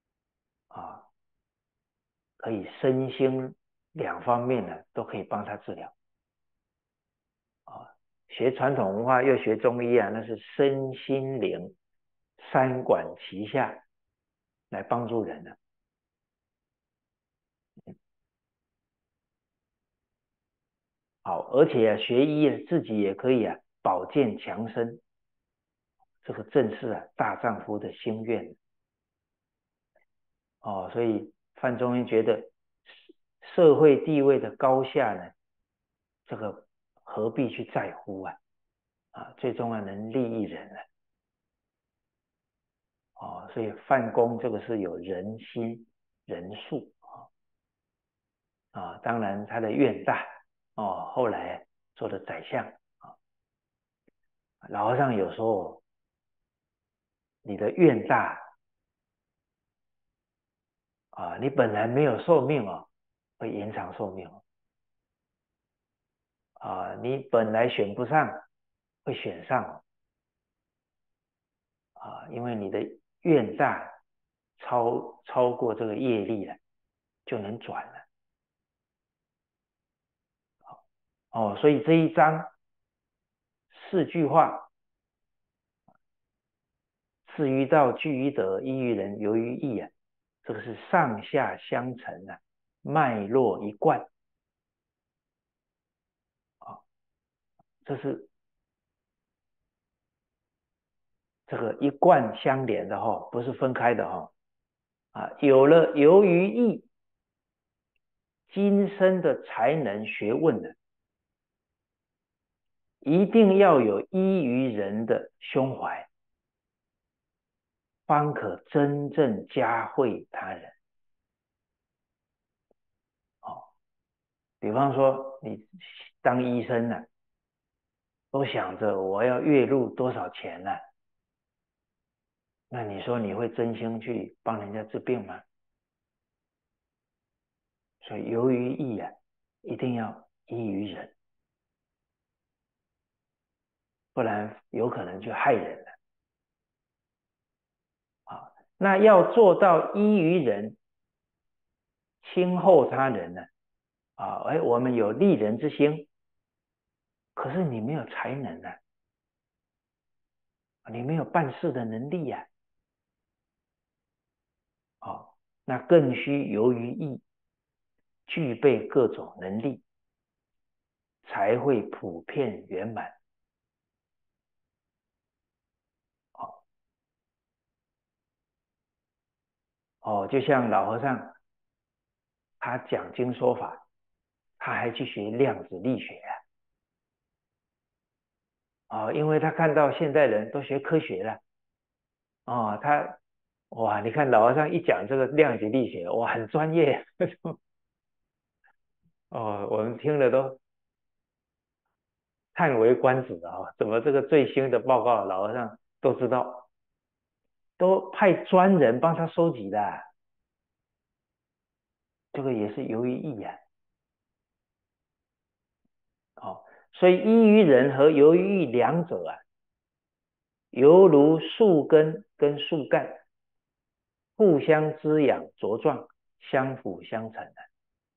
可以身心两方面都可以帮他治疗学传统文化又学中医那是身心灵三管齐下来帮助人好，而且学医自己也可以保健强身，这个正是大丈夫的心愿所以范仲淹觉得社会地位的高下呢，这个何必去在乎最重要能利益人所以范公这个是有人心仁术当然他的愿大后来做了宰相老和尚有时候你的愿大你本来没有寿命会延长寿命啊。你本来选不上，会选上啊，因为你的愿大超过这个业力了，就能转了哦。所以这一章4句话，至于道，据于德，依于仁，游于义啊，这个是上下相承啊，脉络一贯啊，这是这个一贯相连的哈，不是分开的哈啊。有了游于义，今生的才能学问呢，一定要有依于人的胸怀，方可真正加惠他人哦。比方说你当医生呢，都想着我要月入多少钱呢？那你说你会真心去帮人家治病吗？所以由于义啊，一定要依于人，不然有可能就害人了啊。那要做到依于人，亲厚他人呢啊，我们有利人之心，可是你没有才能啊，你没有办事的能力呀哦，那更需由于义，具备各种能力，才会普遍圆满哦哦。就像老和尚他讲经说法，他还去学量子力学啊，因为他看到现代人都学科学了哦，哇，你看老和尚一讲这个量子力学，哇，很专业哦，我们听了都叹为观止啊！怎么这个最新的报告老和尚都知道，都派专人帮他收集的啊，这个也是由于义啊。哦，所以依于人和由于义两者啊，犹如树根跟树干互相滋养茁壮，相辅相成的。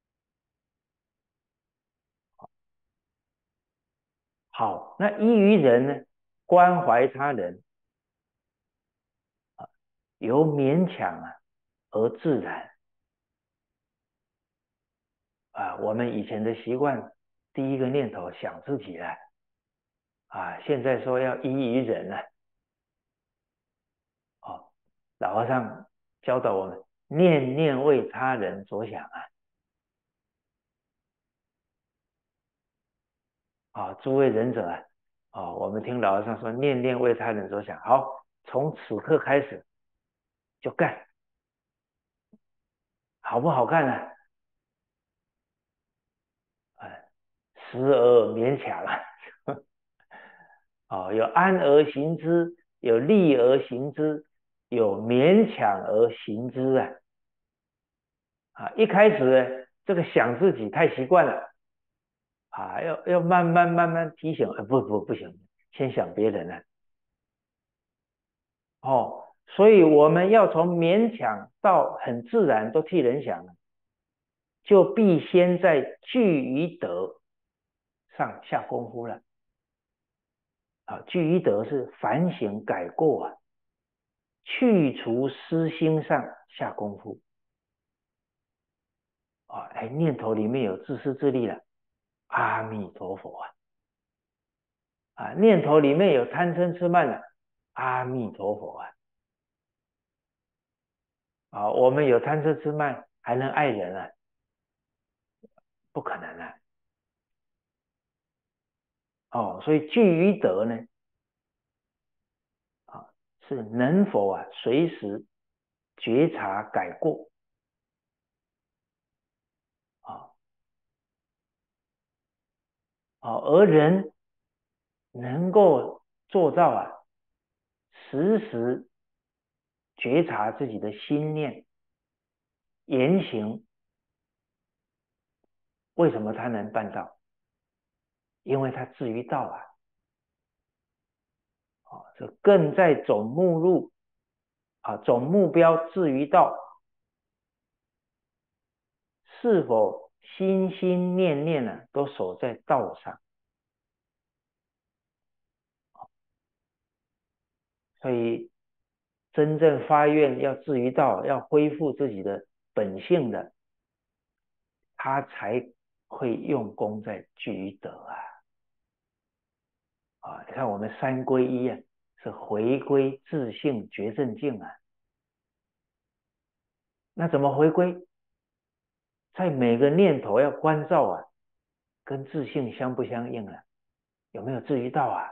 好，那依于人呢，关怀他人，由勉强而自然啊。我们以前的习惯，第一个念头想自己了啊，现在说要依于人了哦。老和尚教导我们，念念为他人着想诸位仁者我们听老和尚说，念念为他人着想，好，从此刻开始就干，好不好干呢？时而勉强有安而行之，有利而行之，有勉强而行之一开始呢，这个想自己太习惯了要慢慢提醒，不行，先想别人所以我们要从勉强到很自然都替人想，就必先在具于德上下功夫了具于德是反省改过去除私心上下功夫念头里面有自私自利了，阿弥陀佛念头里面有贪嗔痴慢了，阿弥陀佛我们有贪嗔痴慢还能爱人不可能所以具于德呢是能否随时觉察改过啊而人能够做到时时觉察自己的心念言行为什么他能办到？因为他至于道啊。这更在总目录总目标至于道，是否心心念念都守在道上？所以真正发愿要至于道，要恢复自己的本性的，他才会用功在具于德你看我们三皈依是回归自性觉正境那怎么回归？在每个念头要关照跟自性相不相应有没有至于道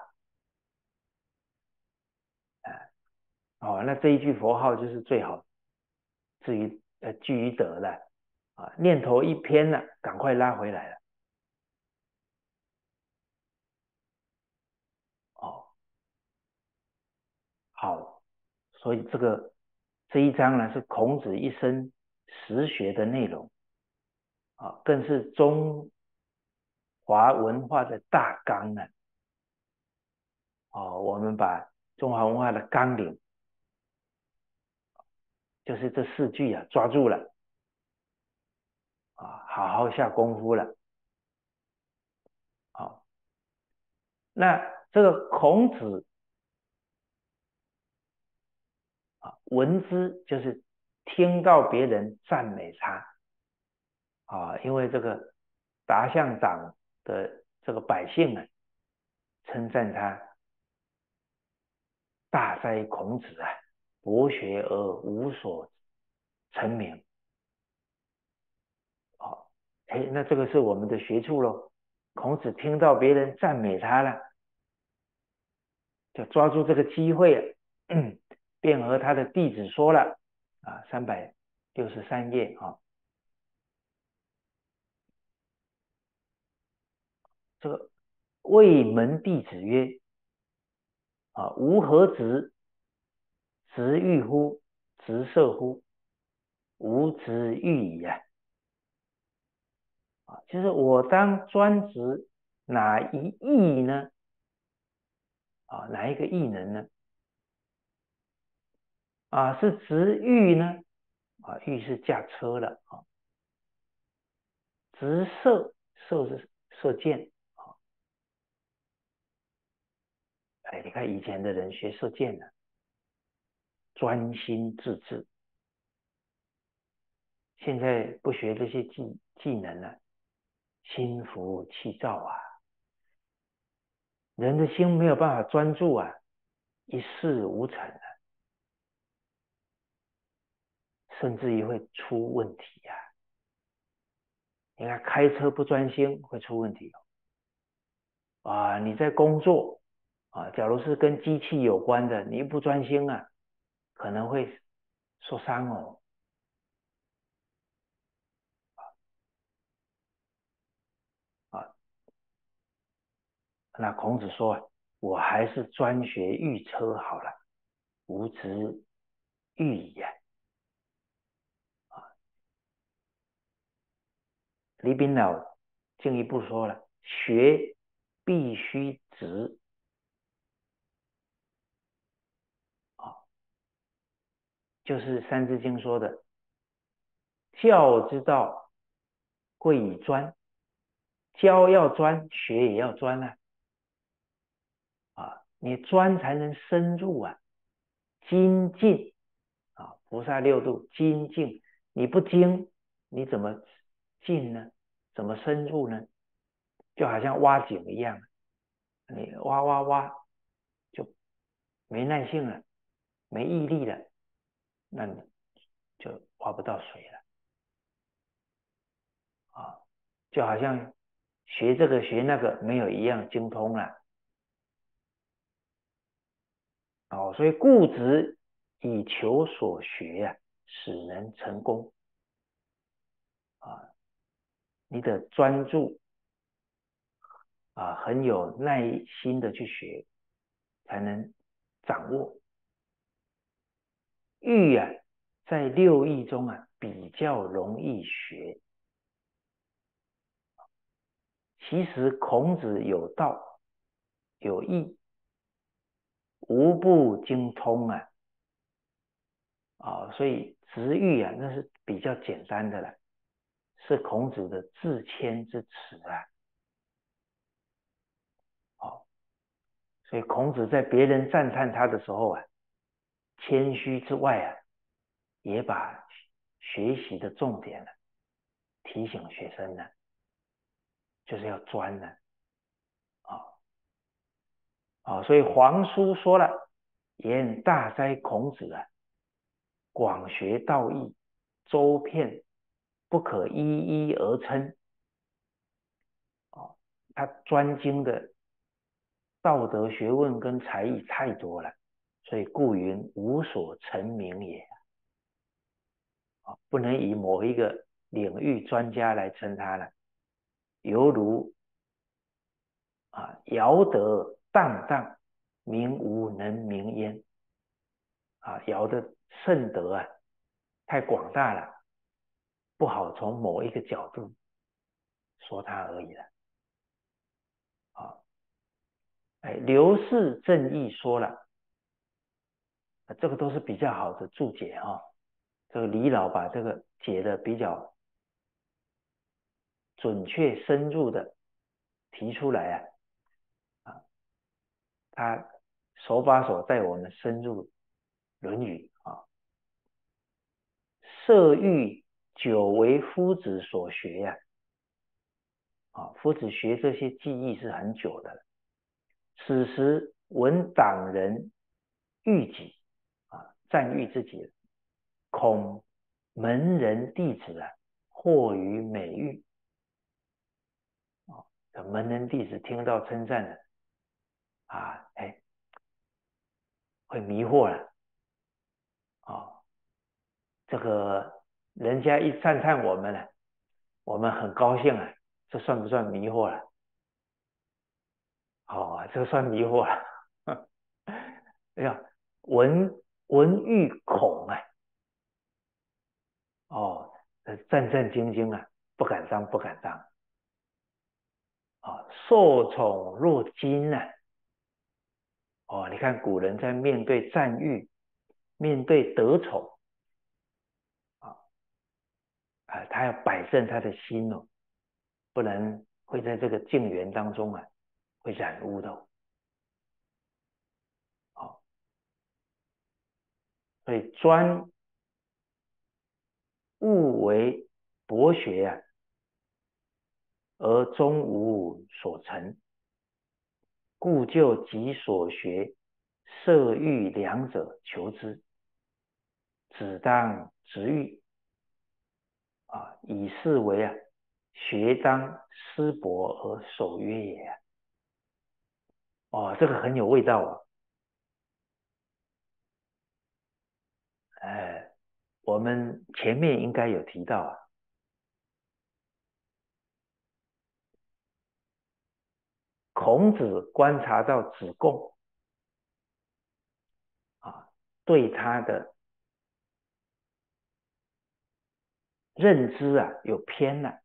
那这一句佛号就是最好具于德了念头一偏了，赶快拉回来了好，所以这一章呢是孔子一生实学的内容更是中华文化的大纲我们把中华文化的纲领，就是这4句抓住了好好下功夫了那这个孔子闻之就是听到别人赞美他因为这个达象长的这个百姓称赞他大哉孔子博学而无所成名那这个是我们的学处咯。孔子听到别人赞美他了，就抓住这个机会便和他的弟子说了363页这个谓门弟子曰吾何直？直欲乎？直射乎？吾直欲矣就是我当专职哪一义呢？哪一个异能呢？是直欲呢？欲是驾车了直射，射是射箭你看以前的人学射箭专心致志，现在不学这些技能了，心浮气躁人的心没有办法专注一事无成甚至于会出问题你看开车不专心会出问题你在工作假如是跟机器有关的，你不专心可能会受伤那孔子说我还是专学御车好了，吾直欲矣李炳老进一步说了，学必须直就是《三字经》说的教之道贵以专，教要专，学也要专你专才能深入精进菩萨六度精进，你不精，你怎么进呢？怎么深入呢？就好像挖井一样，你挖挖挖就没耐性了，没毅力了，那你就挖不到水了就好像学这个学那个没有一样精通了所以固执以求所学使人成功你得专注很有耐心的去学，才能掌握欲在六艺中比较容易学其实孔子有道有义，无不精通啊。所以直喻啊，那是比较简单的了，是孔子的自谦之词啊。所以孔子在别人赞叹他的时候啊，谦虚之外啊，也把学习的重点呢提醒学生呢，就是要专呢。所以皇叔说了，言大哉孔子啊，广学道义，周遍，不可一一而称。他专精的道德学问跟才艺太多了，所以故云无所成名也。不能以某一个领域专家来称他了，犹如尧德荡荡，民无能名焉。尧的圣德啊，太广大了，不好从某一个角度说他而已了。刘氏正义说了，这个都是比较好的注解这个李老把这个解的比较准确深入的提出来他手把手带我们深入论语色欲久为夫子所学呀。夫子学这些技艺是很久的了。此时闻党人誉己赞誉自己，恐门人弟子惑于美誉。门人弟子听到称赞了会迷惑了这个人家一赞叹我们了，我们很高兴这算不算迷惑了？这算迷惑了。哎呀，闻欲恐战战兢兢不敢当不敢当受宠若惊你看古人在面对赞誉、面对得宠他要摆正他的心不然会在这个境缘当中会染污的所以专务为博学而终无所成，故就己所学，色欲两者求之，只当直欲以是为学当师伯而守约也。这个很有味道我们前面应该有提到孔子观察到子贡对他的认知有偏了。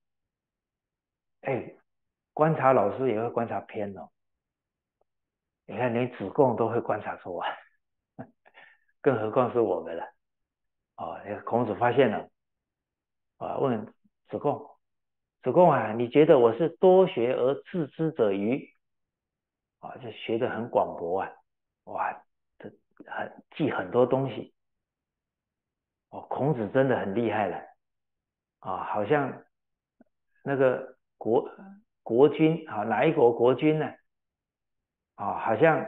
观察老师也会观察偏你看连子贡都会观察出来，更何况是我们了。孔子发现了问子贡，子贡你觉得我是多学而自知者愚就学得很广博哇，这记很多东西孔子真的很厉害了好像那个国君哪一国国君呢好像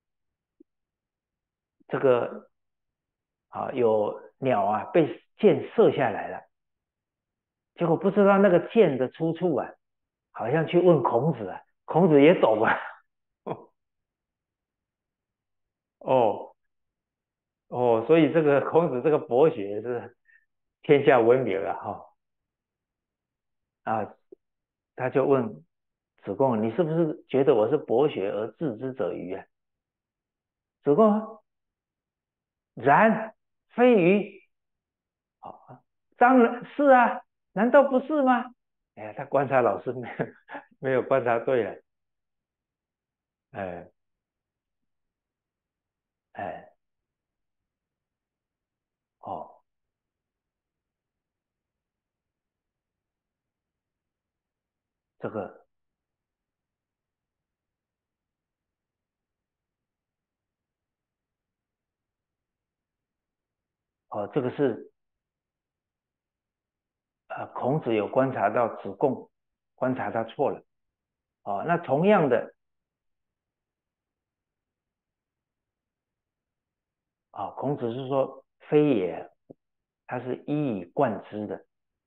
这个有鸟被箭射下来了，结果不知道那个箭的出处好像去问孔子孔子也懂哦所以这个孔子这个博学是天下闻名了他就问子贡，你是不是觉得我是博学而自知者愚子贡然非愚当然是难道不是吗？他观察老师没有观察对了。哎哎哦这个这个是孔子有观察到子贡观察他错了。那同样的孔子是说非也，他是一以贯之的。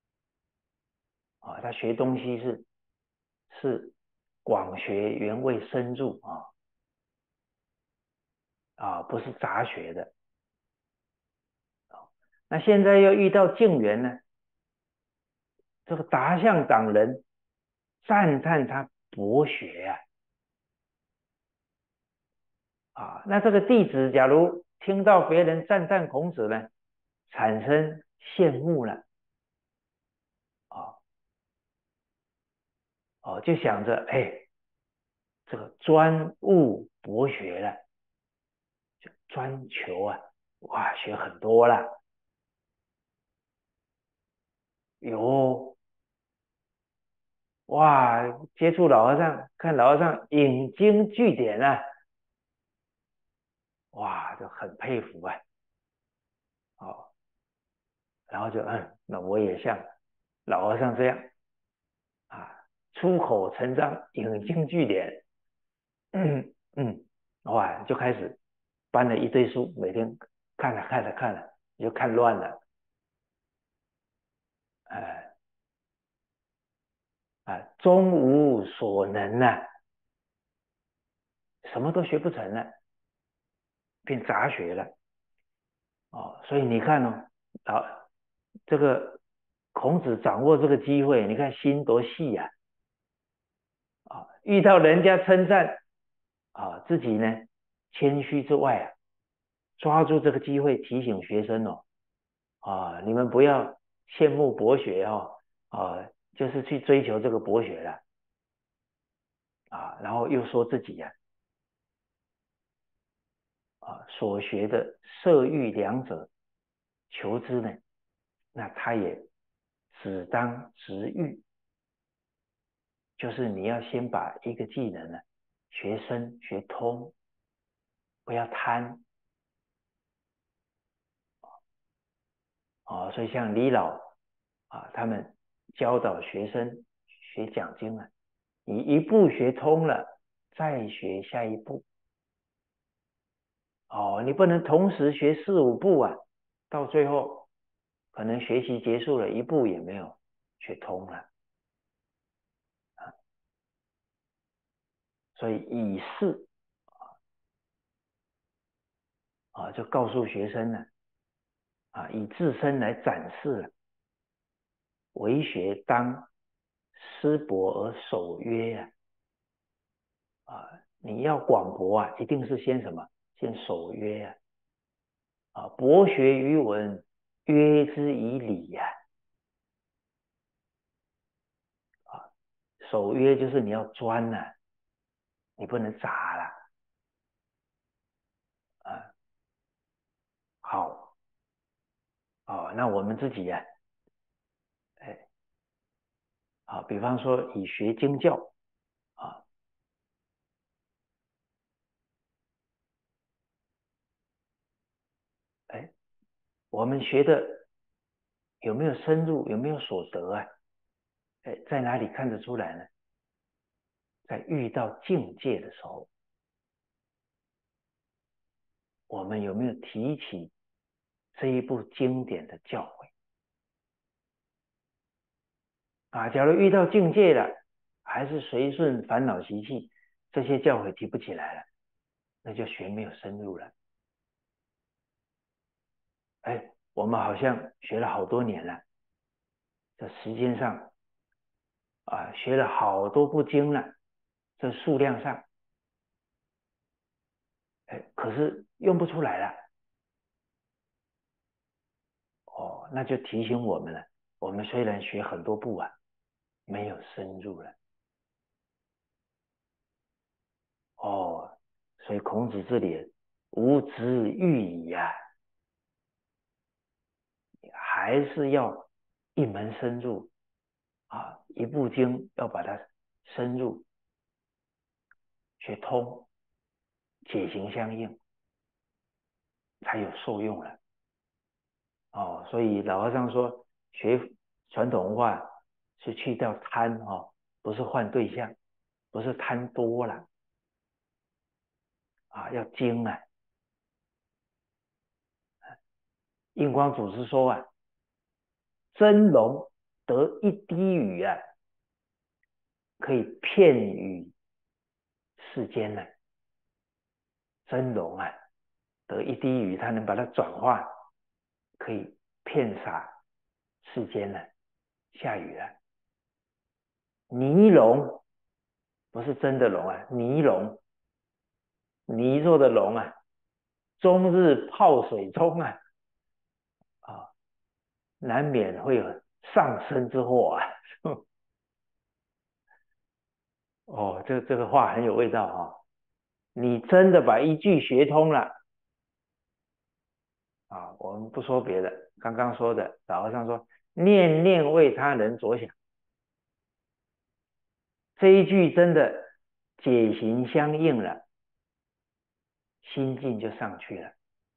他学东西是广学原味深入不是杂学的。那现在又遇到晋元呢，这个达象党人赞叹他博学那这个弟子假如听到别人赞叹孔子呢，产生羡慕了啊就想着哎，这个专务博学了，就专求哇，学很多了。有哇，接触老和尚，看老和尚引经据典哇，就很佩服哦，然后就那我也像老和尚这样啊，出口成章，引经据典。嗯，哇，就开始搬了一堆书，每天看了，就看乱了。呃终无所能什么都学不成了，变杂学了所以你看啊，这个孔子掌握这个机会，你看心多细遇到人家称赞自己呢谦虚之外抓住这个机会提醒学生你们不要羡慕博学就是去追求这个博学了然后又说自己所学的色欲两者求之呢，那他也只当直欲，就是你要先把一个技能学深学通，不要贪所以像李老他们教导学生学讲经你一步学通了，再学下一步你不能同时学四五步到最后可能学习结束了，一步也没有学通了所以以示就告诉学生以自身来展示为学当师博而守约你要广博一定是先什么？先守约博学于文，约之以礼守约就是你要专你不能杂了啊。好那我们自己哎比方说以学经教啊，哎，我们学的有没有深入，有没有所得在哪里看得出来呢？在遇到境界的时候，我们有没有提起这一部经典的教诲假如遇到境界了，还是随顺烦恼习气，这些教诲提不起来了，那就学没有深入了。我们好像学了好多年了，这时间上学了好多部经了，这数量上可是用不出来了那就提醒我们了，我们虽然学很多部没有深入了哦，所以孔子这里无知欲矣呀，还是要一门深入啊，一部经要把它深入学通，解行相应，才有受用了。哦，所以老和尚说，学传统文化是去掉贪哦，不是换对象，不是贪多了啊，要精啊。印光祖师说啊，真龙得一滴雨啊，可以骗语世间呢、真龙啊，得一滴雨，它能把它转化，可以骗洒世间呢、下雨了。泥龙不是真的龙啊，泥龙，泥做的龙啊，终日泡水中啊，啊，难免会有上身之祸啊。哦，这个话很有味道啊、哦。你真的把一句学通了啊，我们不说别的，刚刚说的老和尚说，念念为他人着想，这一句真的解行相应了，心境就上去了。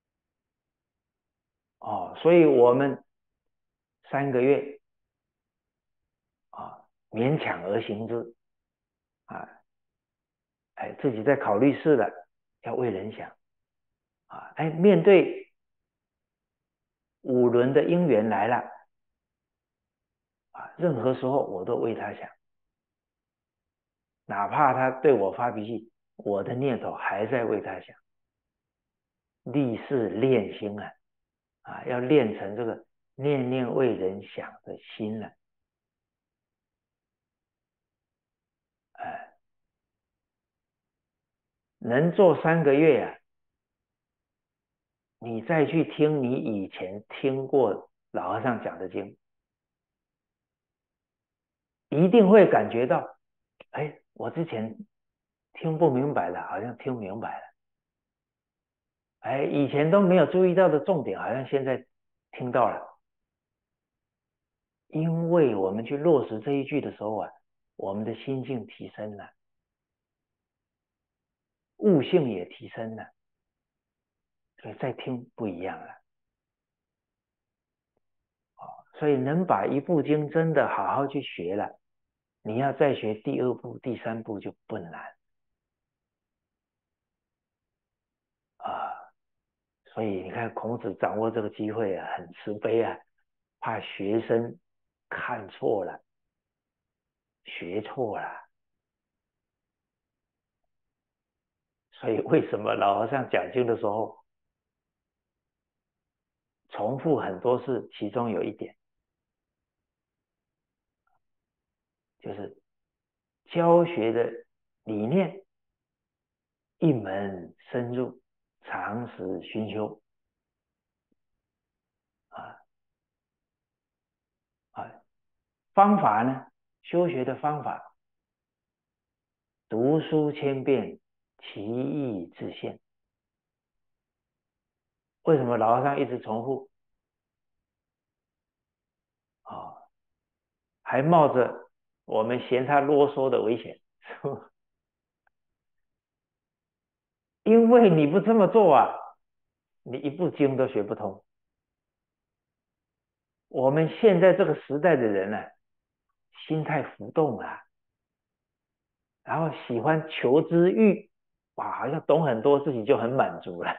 哦，所以我们3个月啊，勉强而行之啊，哎，自己在考虑事了，要为人想啊，哎，面对5轮的姻缘来了啊，任何时候我都为他想，哪怕他对我发脾气，我的念头还在为他想，立誓练心啊，啊，要练成这个念念为人想的心了，哎，能做3个月啊，你再去听你以前听过老和尚讲的经，一定会感觉到，哎，我之前听不明白的，好像听明白了，哎，以前都没有注意到的重点，好像现在听到了。因为我们去落实这一句的时候啊，我们的心境提升了，悟性也提升了，所以再听不一样了。所以能把一部经真的好好去学了，你要再学第2部、第3部就不难啊。所以你看孔子掌握这个机会啊，很慈悲啊，怕学生看错了、学错了。所以为什么老和尚讲经的时候重复很多次？其中有一点就是教学的理念一门深入，长时熏修啊啊，方法呢，修学的方法，读书千遍，其义自现。为什么老和尚一直重复啊？还冒着我们嫌他啰嗦的危险，因为你不这么做啊，你一部经都学不通。我们现在这个时代的人呢、心态浮动啊，然后喜欢求知欲，哇，好像懂很多，自己就很满足了。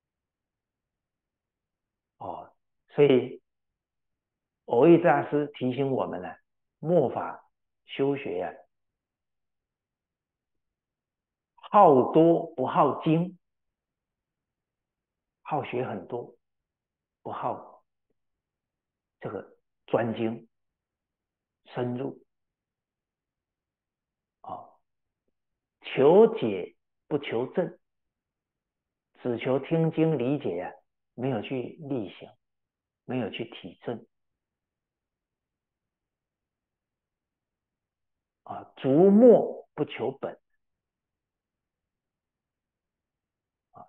哦，所以偶益大师提醒我们呢、末法修学啊，好多不好精，好学很多，不好这个专精深入哦，求解不求证，只求听经理解啊，没有去力行，没有去体证啊，逐末不求本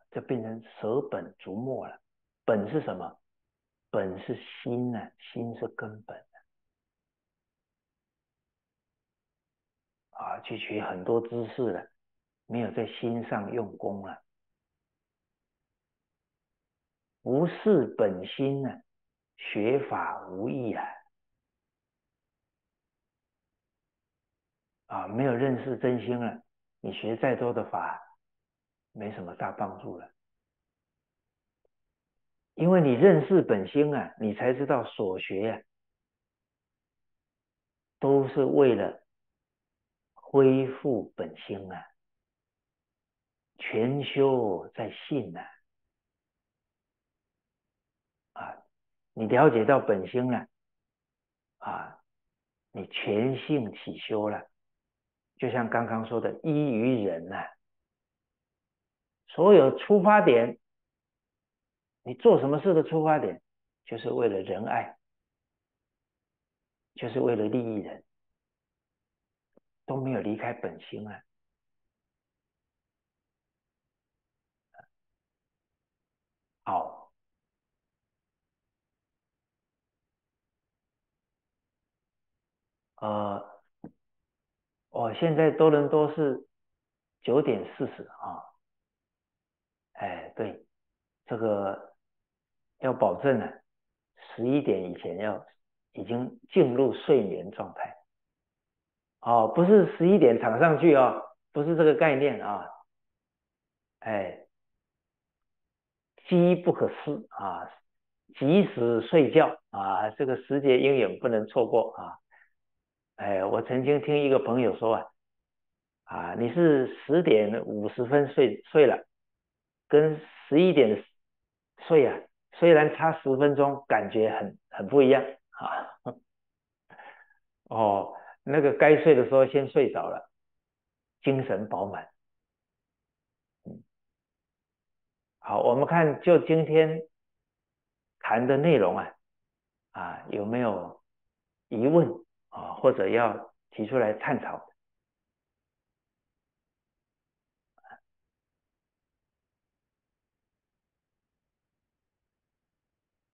就变成舍本逐末了。本是什么？本是心啊，心是根本啊，去学很多知识了，没有在心上用功了。无事本心呢，学法无益啊！啊，没有认识真心了，你学再多的法，没什么大帮助了。因为你认识本心啊，你才知道所学啊，都是为了恢复本心啊，全修在信啊。啊，你了解到本心了啊，你全性起修了。就像刚刚说的，依于人啊，所有出发点，你做什么事的出发点，就是为了仁爱，就是为了利益人，都没有离开本心啊。好，呃，我现在多伦多是9:40啊。哎，对，这个要保证啊，11点以前要已经进入睡眠状态。哦，不是11点躺上去哦，不是这个概念啊。哎，机不可失啊，及时睡觉啊，这个时节应允不能错过啊。哎，我曾经听一个朋友说你是10:50睡了，跟11点睡啊，虽然差10分钟，感觉很不一样啊。哦，那个该睡的时候先睡着了，精神饱满。嗯，好，我们看就今天谈的内容有没有疑问或者要提出来探讨？